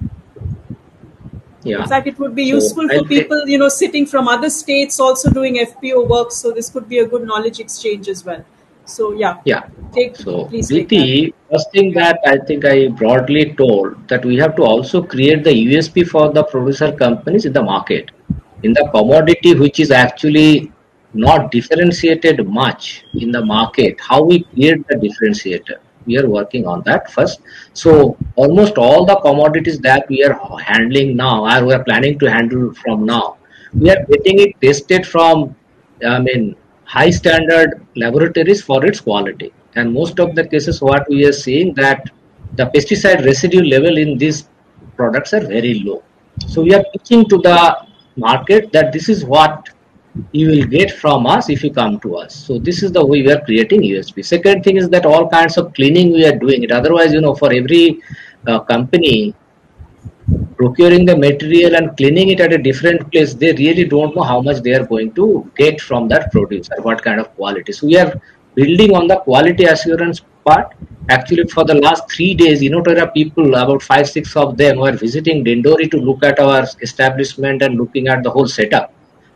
Yeah. In fact, it would be useful for people, sitting from other states also doing FPO work. So this could be a good knowledge exchange as well. So, yeah. Please Preeti, first thing that I think I broadly told, that we have to also create the USP for the producer companies in the market. In the commodity which is actually not differentiated much in the market, how we create the differentiator. We are working on that first. So almost all the commodities that we are handling now, or we are planning to handle from now, we are getting it tested from, high standard laboratories for its quality. And most of the cases what we are seeing, that the pesticide residue level in these products are very low. So we are pitching to the market that this is what you will get from us if you come to us. So this is the way we are creating USP. Second thing is that all kinds of cleaning we are doing it. Otherwise, for every company procuring the material and cleaning it at a different place, they really don't know how much they are going to get from that producer, what kind of quality. So we are building on the quality assurance part. Actually, for the last 3 days, there are people, about 5-6 of them, were visiting Dindori to look at our establishment and looking at the whole setup.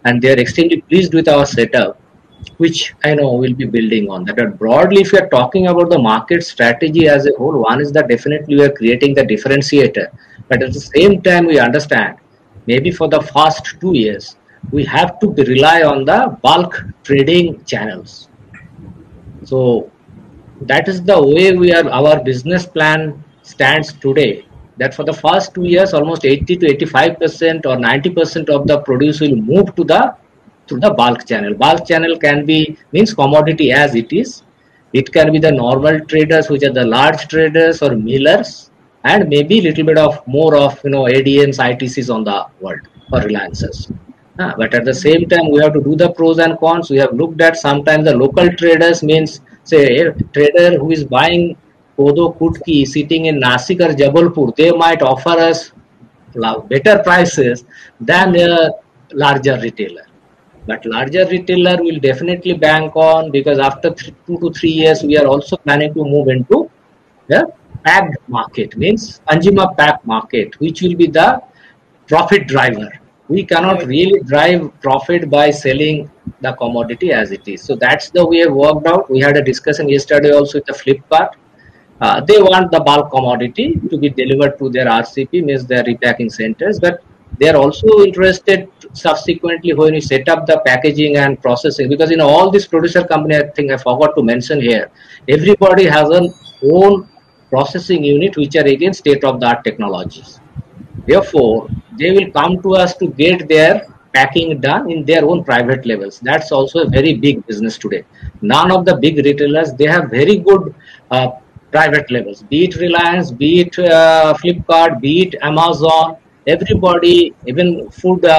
and they are extremely pleased with our setup, which I know we'll be building on that. But broadly, if you are talking about the market strategy as a whole, one is that definitely we are creating the differentiator. But at the same time, we understand maybe for the first 2 years, we have to rely on the bulk trading channels. So that is the way our business plan stands today. That for the first 2 years, almost 80 to 85% or 90% of the produce will move to the bulk channel. Bulk channel means commodity as it is. It can be the normal traders, which are the large traders or millers, and maybe a little bit of more of ADMs, ITCs on the world or Reliances. But at the same time, we have to do the pros and cons. We have looked at sometimes the local traders means, say, a trader who is buying Kodo Kutki sitting in Nasik or Jabalpur, they might offer us better prices than a larger retailer. But larger retailer will definitely bank on, because after 2 to 3 years, we are also planning to move into the packed market, means consumer pack market, which will be the profit driver. We cannot really drive profit by selling the commodity as it is. So that's the way we worked out. We had a discussion yesterday also with the Flipkart. They want the bulk commodity to be delivered to their RCP, means their repacking centers, but they are also interested subsequently when we set up the packaging and processing, because all these producer company, I think I forgot to mention here, everybody has an own processing unit which are again state-of-the-art technologies. Therefore, they will come to us to get their packing done in their own private levels. That's also a very big business today. None of the big retailers, they have very good private levels, be it Reliance, be it Flipkart, be it Amazon. Everybody, even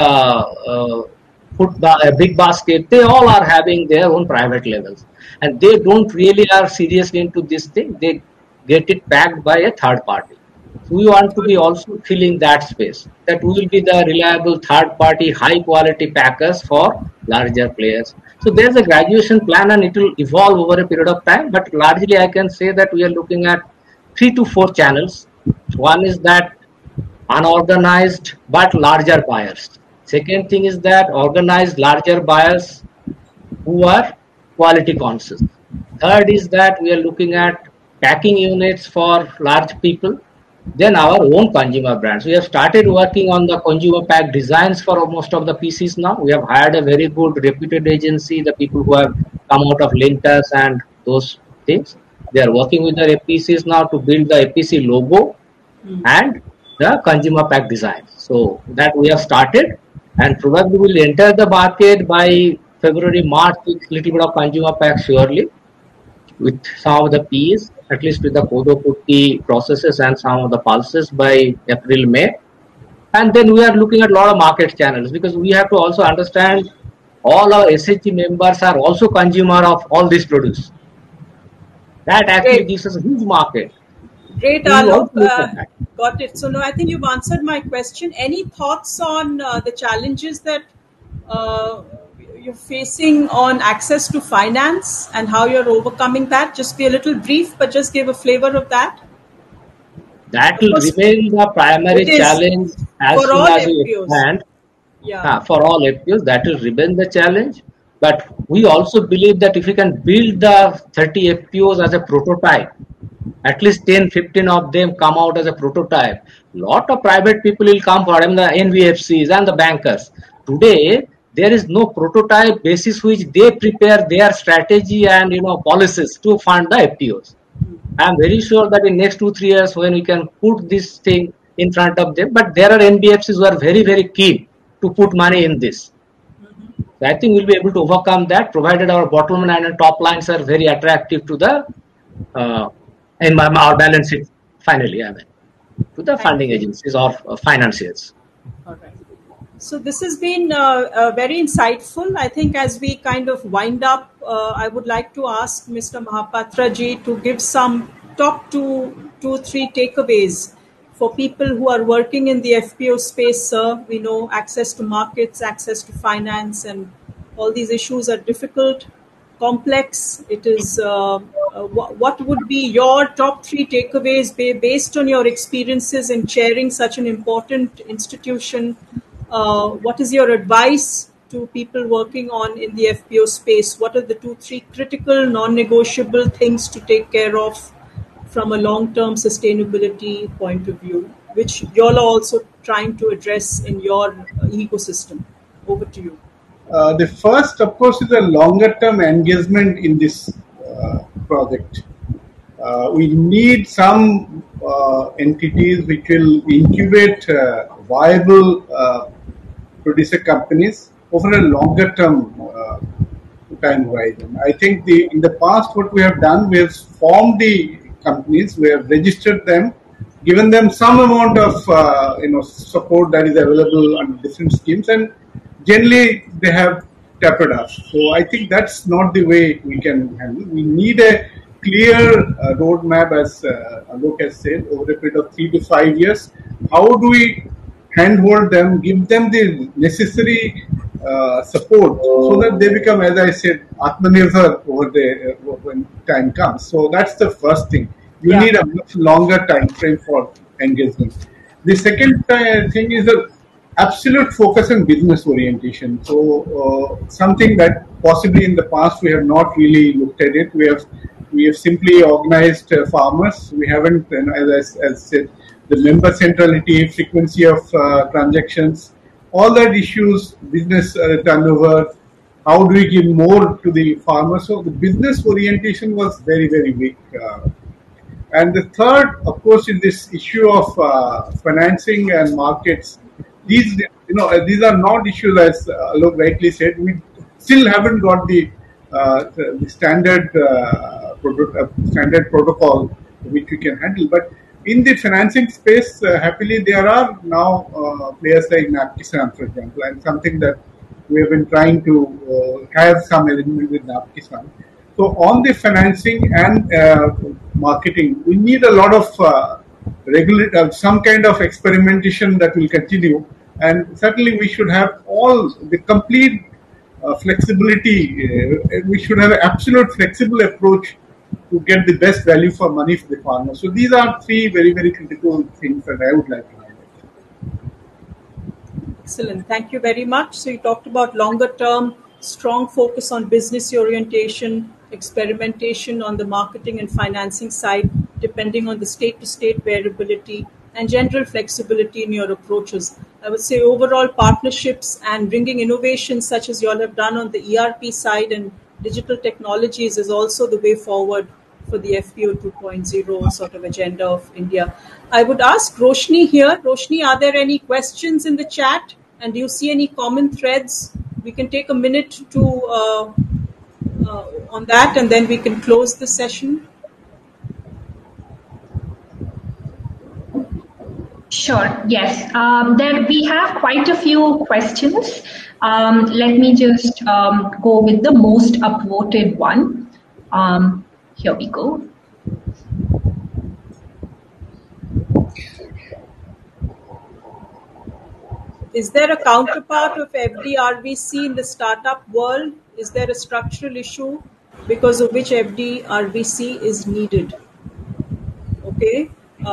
Big Basket, they all are having their own private levels, and they don't really are seriously into this thing. They get it packed by a third party. So we want to be also filling that space, that we will be the reliable third party, high quality packers for larger players. So there's a graduation plan, and it will evolve over a period of time. But largely, I can say that we are looking at 3 to 4 channels. One is that unorganized but larger buyers. Second thing is that organized larger buyers who are quality conscious. Third is that we are looking at packing units for large people. Then our own consumer brands. We have started working on the consumer pack designs for most of the PCs now. We have hired a very good reputed agency, the people who have come out of Lintas and those things. They are working with the APCs now to build the APC logo and the consumer pack design. So that we have started, and probably will enter the market by February, March with little bit of consumer pack surely, with some of the P's, at least with the Kodo Kutki processes and some of the pulses by April, May. And then we are looking at a lot of market channels, because we have to also understand all our SHG members are also consumer of all this produce. That actually gives us a huge market. Great, Alok. Got it. So, no, I think you've answered my question. Any thoughts on the challenges that you're facing on access to finance and how you're overcoming that? Just be a little brief, but just give a flavor of that. That will remain the primary challenge as soon as we expand. Yeah. For all FPOs, that will remain the challenge. But we also believe that if we can build the 30 FPOs as a prototype, at least 10, 15 of them come out as a prototype, lot of private people will come for them, the NBFCs and the bankers. Today, there is no prototype basis which they prepare their strategy and policies to fund the FPOs. I am very sure that in next 2-3 years when we can put this thing in front of them, but there are NBFCs who are very, very keen to put money in this. So I think we'll be able to overcome that, provided our bottom line and top lines are very attractive to the our balance sheet finally, to the funding agencies or financiers. All right. So this has been very insightful. I think as we kind of wind up, I would like to ask Mr. Mahapatra ji to give some top two or three takeaways for people who are working in the FPO space, sir. We know access to markets, access to finance, and all these issues are difficult, complex. It is what would be your top 3 takeaways based on your experiences in chairing such an important institution? What is your advice to people working on in the FPO space, what are the 2-3 critical non-negotiable things to take care of from a long-term sustainability point of view, which y'all are also trying to address in your ecosystem? Over to you. The first, of course, is a longer term engagement in this project. We need some entities which will incubate viable producer companies over a longer term time horizon. I think in the past, what we have done, we have formed the companies, we have registered them, given them some amount of support that is available under different schemes, and generally they have tapered us. So I think that's not the way we can handle. We need a clear roadmap, as Alok has said, over a period of 3 to 5 years. How do we handhold them, give them the necessary support so that they become, as I said, Atmanirbhar over there when time comes. So that's the first thing. You need a much longer time frame for engagement. The second thing is a absolute focus on business orientation. So something that possibly in the past we have not really looked at it. We have simply organized farmers. We haven't, as I said, the member centrality, frequency of transactions, all that issues, business turnover. How do we give more to the farmers? So the business orientation was very, very weak. And the third, of course, is this issue of financing and markets. These are not issues, as Alok rightly said. We still haven't got the standard protocol which we can handle. But in the financing space, happily, there are now players like NAPKISAN, for example, and something that we have been trying to have some arrangement with NAPKISAN. So on the financing and marketing, we need a lot of some kind of experimentation that will continue. And certainly we should have all the complete flexibility. We should have an absolute flexible approach to get the best value for money for the farmer. So these are 3 very, very critical things that I would like to highlight. Excellent. Thank you very much. So you talked about longer term, strong focus on business orientation, experimentation on the marketing and financing side, depending on the state-to-state variability, and general flexibility in your approaches. I would say overall partnerships and bringing innovations such as you all have done on the ERP side and digital technologies is also the way forward for the FPO 2.0 sort of agenda of India. I would ask Roshni here. Roshni, are there any questions in the chat? And do you see any common threads? We can take a minute to on that, and then we can close the session. Sure. Yes. We have quite a few questions. Let me just go with the most upvoted one. Here we go. Is there a counterpart of FDRVC in the startup world? Is there a structural issue because of which FDRVC is needed? Okay.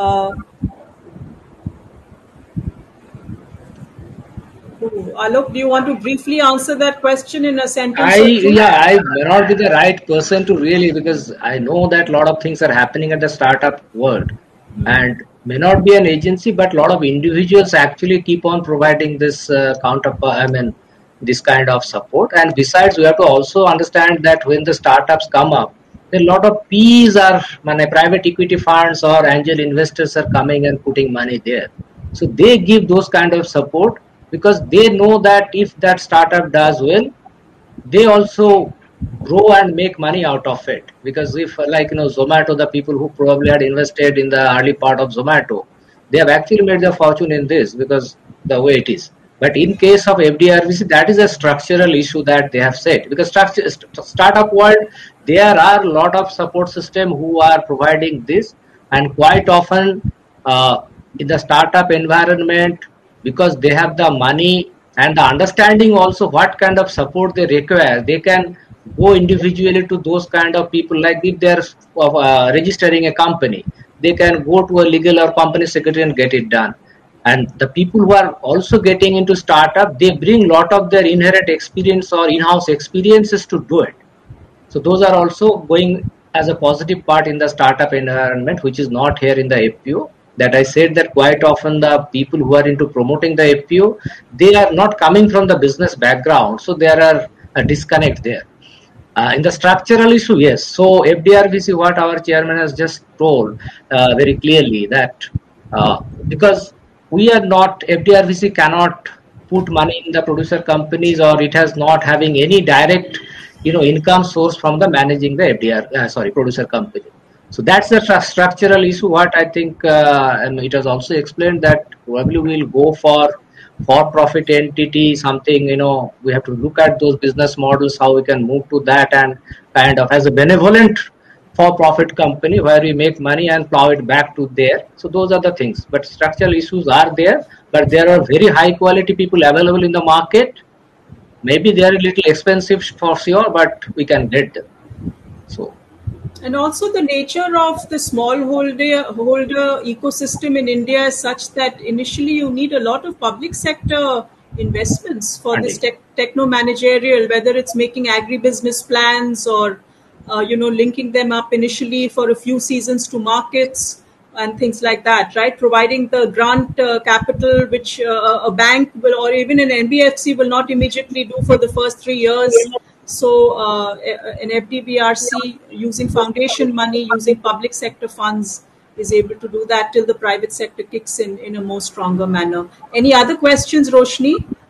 Alok, do you want to briefly answer that question in a sentence? I may not be the right person to really, because I know that a lot of things are happening at the startup world, and may not be an agency, but a lot of individuals actually keep on providing this this kind of support. And besides, we have to also understand that when the startups come up, a lot of Ps are, private equity funds or angel investors are coming and putting money there. So they give those kind of support, because they know that if that startup does well, they also grow and make money out of it. Because if, Zomato, the people who probably had invested in the early part of Zomato, they have actually made their fortune in this, because the way it is. But in case of FDRVC, that is a structural issue that they have said. Because startup world, there are a lot of support system who are providing this, and quite often in the startup environment, because they have the money and the understanding also what kind of support they require, they can go individually to those kind of people. Like if they are registering a company, they can go to a legal or company secretary and get it done. And the people who are also getting into startup, they bring a lot of their inherent experience or in-house experiences to do it. So those are also going as a positive part in the startup environment, which is not here in the FPO. That I said that quite often the people who are into promoting the FPO, they are not coming from the business background. So there are a disconnect there. In the structural issue, yes. So FDRVC, what our chairman has just told very clearly that because we are not, FDRVC cannot put money in the producer companies, or it has not having any direct, income source from the managing the producer company. So that's the structural issue. What I think, and it has also explained that probably we'll go for profit entity, something, we have to look at those business models, how we can move to that, and kind of as a benevolent for profit company where we make money and plow it back to there. So those are the things, but structural issues are there, but there are very high quality people available in the market. Maybe they are a little expensive for sure, but we can get them. So. And also the nature of the smallholder ecosystem in India is such that initially you need a lot of public sector investments for this techno-managerial, whether it's making agribusiness plans or, linking them up initially for a few seasons to markets and things like that, right? Providing the grant capital, which a bank will, or even an NBFC will not immediately do for the first 3 years. So an FDBRC using foundation money, using public sector funds is able to do that till the private sector kicks in a more stronger manner. Any other questions, Roshni?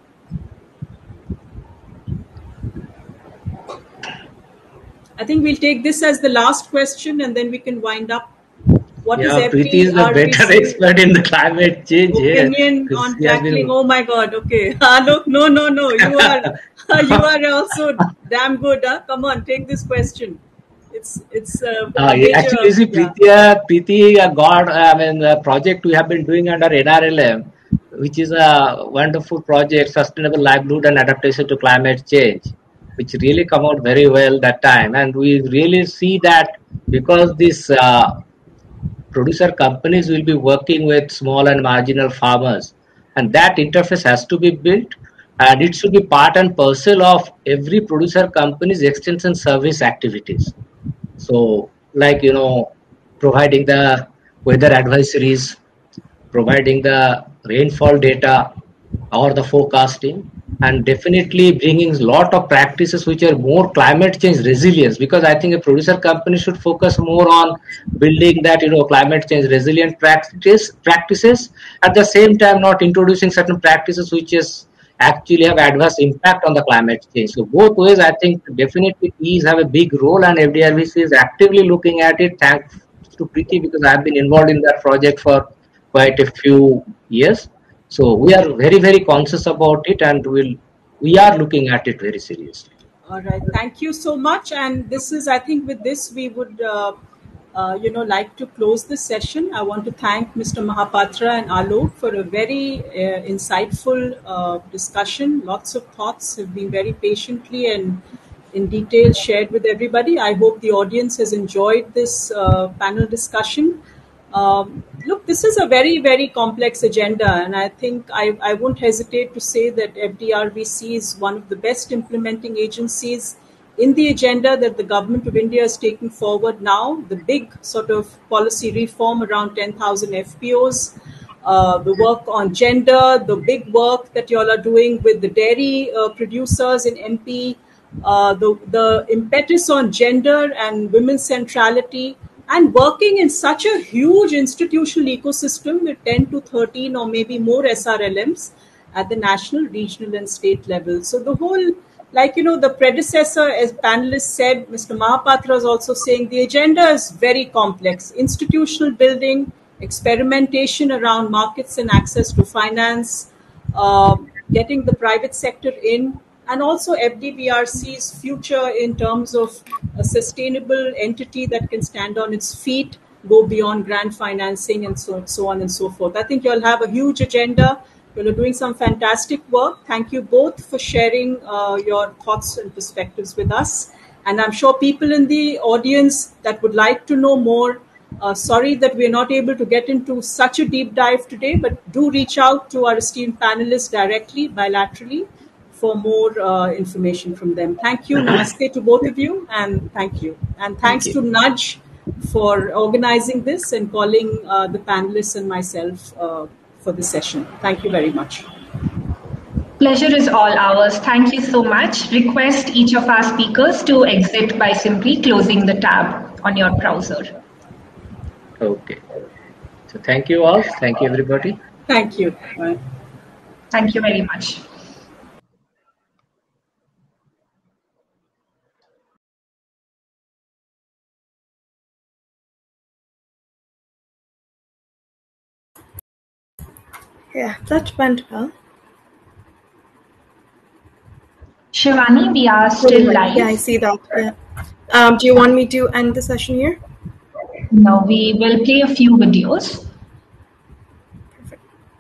I think we'll take this as the last question and then we can wind up. What is Preeti is the better expert in the climate change opinion on tackling? Oh my God! Okay, look, no. You are also damn good. Huh? Come on, take this question. It's actually, see, Preeti got the project we have been doing under NRLM, which is a wonderful project, sustainable livelihood and adaptation to climate change, which really come out very well that time, and we really see that because this. Producer companies will be working with small and marginal farmers, and that interface has to be built, and it should be part and parcel of every producer company's extension service activities. So like, providing the weather advisories, providing the rainfall data or the forecasting, and definitely bringing a lot of practices which are more climate change resilience, because I think a producer company should focus more on building that, climate change resilient practices, at the same time not introducing certain practices which is actually have adverse impact on the climate change. So both ways, I think definitely these have a big role, and FDRVC is actively looking at it. Thanks to Preeti, because I have been involved in that project for quite a few years. So we are very, very conscious about it, and we are looking at it very seriously. All right. Thank you so much. And this is, I think with this, we would, like to close this session. I want to thank Mr. Mahapatra and Alok for a very insightful discussion. Lots of thoughts have been very patiently and in detail shared with everybody. I hope the audience has enjoyed this panel discussion. Look, this is a very, very complex agenda, and I think I won't hesitate to say that FDRVC is one of the best implementing agencies in the agenda that the government of India is taking forward now, the big sort of policy reform around 10,000 FPOs, the work on gender, the big work that you all are doing with the dairy producers in MP, the impetus on gender and women's centrality, and working in such a huge institutional ecosystem with 10 to 13 or maybe more SRLMs at the national, regional and state level. So the whole, the predecessor, as panelists said, Mr. Mahapatra is also saying the agenda is very complex. Institutional building, experimentation around markets and access to finance, getting the private sector in, and also FDBRC's future in terms of a sustainable entity that can stand on its feet, go beyond grant financing, and so on and so forth. I think you'll have a huge agenda. You're doing some fantastic work. Thank you both for sharing your thoughts and perspectives with us. And I'm sure people in the audience that would like to know more Sorry that we're not able to get into such a deep dive today, but do reach out to our esteemed panelists directly, bilaterally, for more information from them. Thank you. Namaste to both of you, and thank you. And thanks to Nudge for organizing this and calling the panelists and myself for this session. Thank you very much. Pleasure is all ours. Thank you so much. Request each of our speakers to exit by simply closing the tab on your browser. Okay. So thank you all. Thank you, everybody. Thank you. Bye. Thank you very much. Yeah, that went well. Shivani, we are still live. Yeah, I see that. Yeah. Do you want me to end the session here? No, we will play a few videos. Perfect.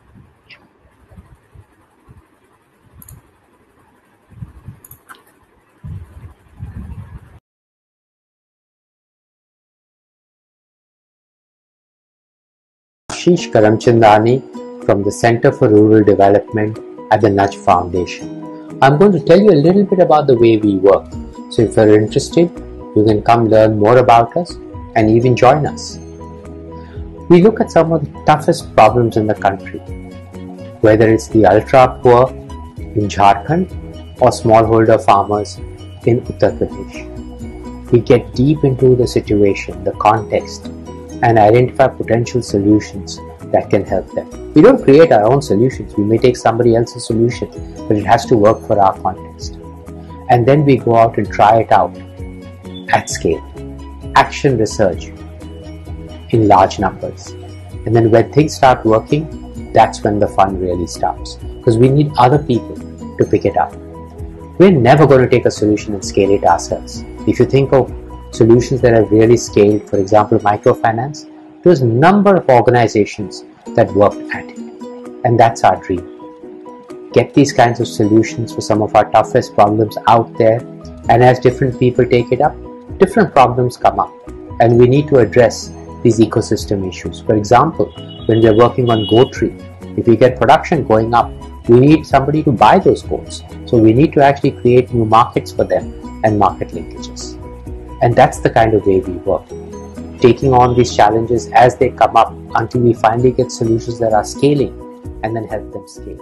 Ashish Karamchandani from the Center for Rural Development at the Nudge Foundation. I'm going to tell you a little bit about the way we work. So if you're interested, you can come learn more about us and even join us. We look at some of the toughest problems in the country, whether it's the ultra poor in Jharkhand or smallholder farmers in Uttar Pradesh. We get deep into the situation, the context, and identify potential solutions that can help them. We don't create our own solutions. We may take somebody else's solution, but it has to work for our context. And then we go out and try it out at scale. Action research in large numbers. And then when things start working, that's when the fun really starts. Because we need other people to pick it up. We're never going to take a solution and scale it ourselves. If you think of solutions that have really scaled, for example, microfinance, there's a number of organizations that worked at it. And that's our dream. Get these kinds of solutions for some of our toughest problems out there, and as different people take it up, different problems come up, and we need to address these ecosystem issues. For example, when we're working on goatry, if we get production going up, we need somebody to buy those goats. So we need to actually create new markets for them and market linkages. And that's the kind of way we work. Taking on these challenges as they come up until we finally get solutions that are scaling and then help them scale.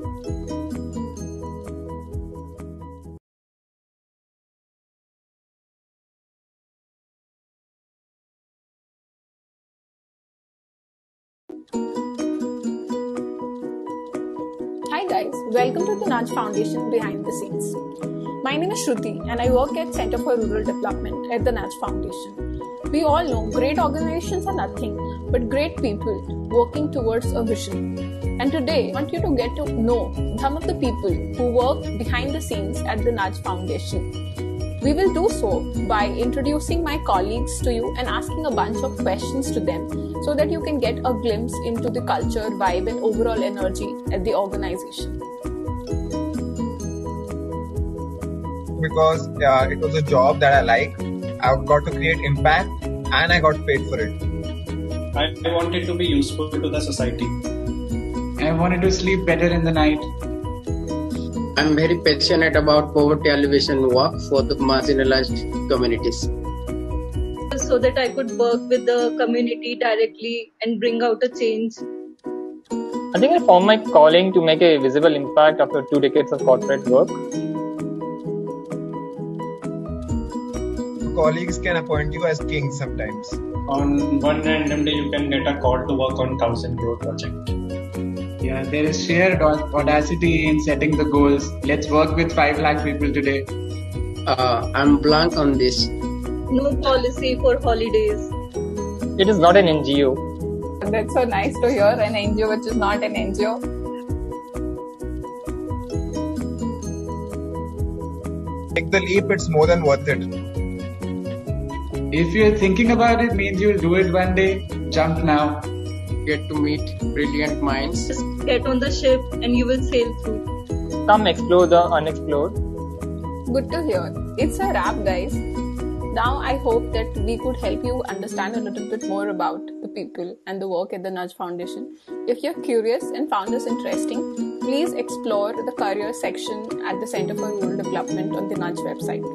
Hi guys, welcome to the Nudge Foundation Behind the Scenes. My name is Shruti and I work at Center for Rural Development at the Nudge Foundation. We all know great organizations are nothing but great people working towards a vision. And today I want you to get to know some of the people who work behind the scenes at the Nudge Foundation. We will do so by introducing my colleagues to you and asking a bunch of questions to them so that you can get a glimpse into the culture, vibe and overall energy at the organization. Because it was a job that I like. I got to create impact and I got paid for it. I wanted to be useful to the society. I wanted to sleep better in the night. I'm very passionate about poverty alleviation work for the marginalized communities. So that I could work with the community directly and bring out a change. I think I found my calling to make a visible impact after 2 decades of corporate work. Colleagues can appoint you as king sometimes. On one random day, you can get a call to work on 1,000 crore project. Yeah, there is sheer audacity in setting the goals. Let's work with 5 lakh people today. I'm blank on this. No policy for holidays. It is not an NGO. That's so nice to hear, an NGO which is not an NGO. Take the leap, it's more than worth it. If you're thinking about it, means you'll do it one day. Jump now. Get to meet brilliant minds. Just get on the ship and you will sail through. Come explore the unexplored. Good to hear. It's a wrap, guys. Now, I hope that we could help you understand a little bit more about the people and the work at the Nudge Foundation. If you're curious and found this interesting, please explore the career section at the Center for Rural Development on the Nudge website.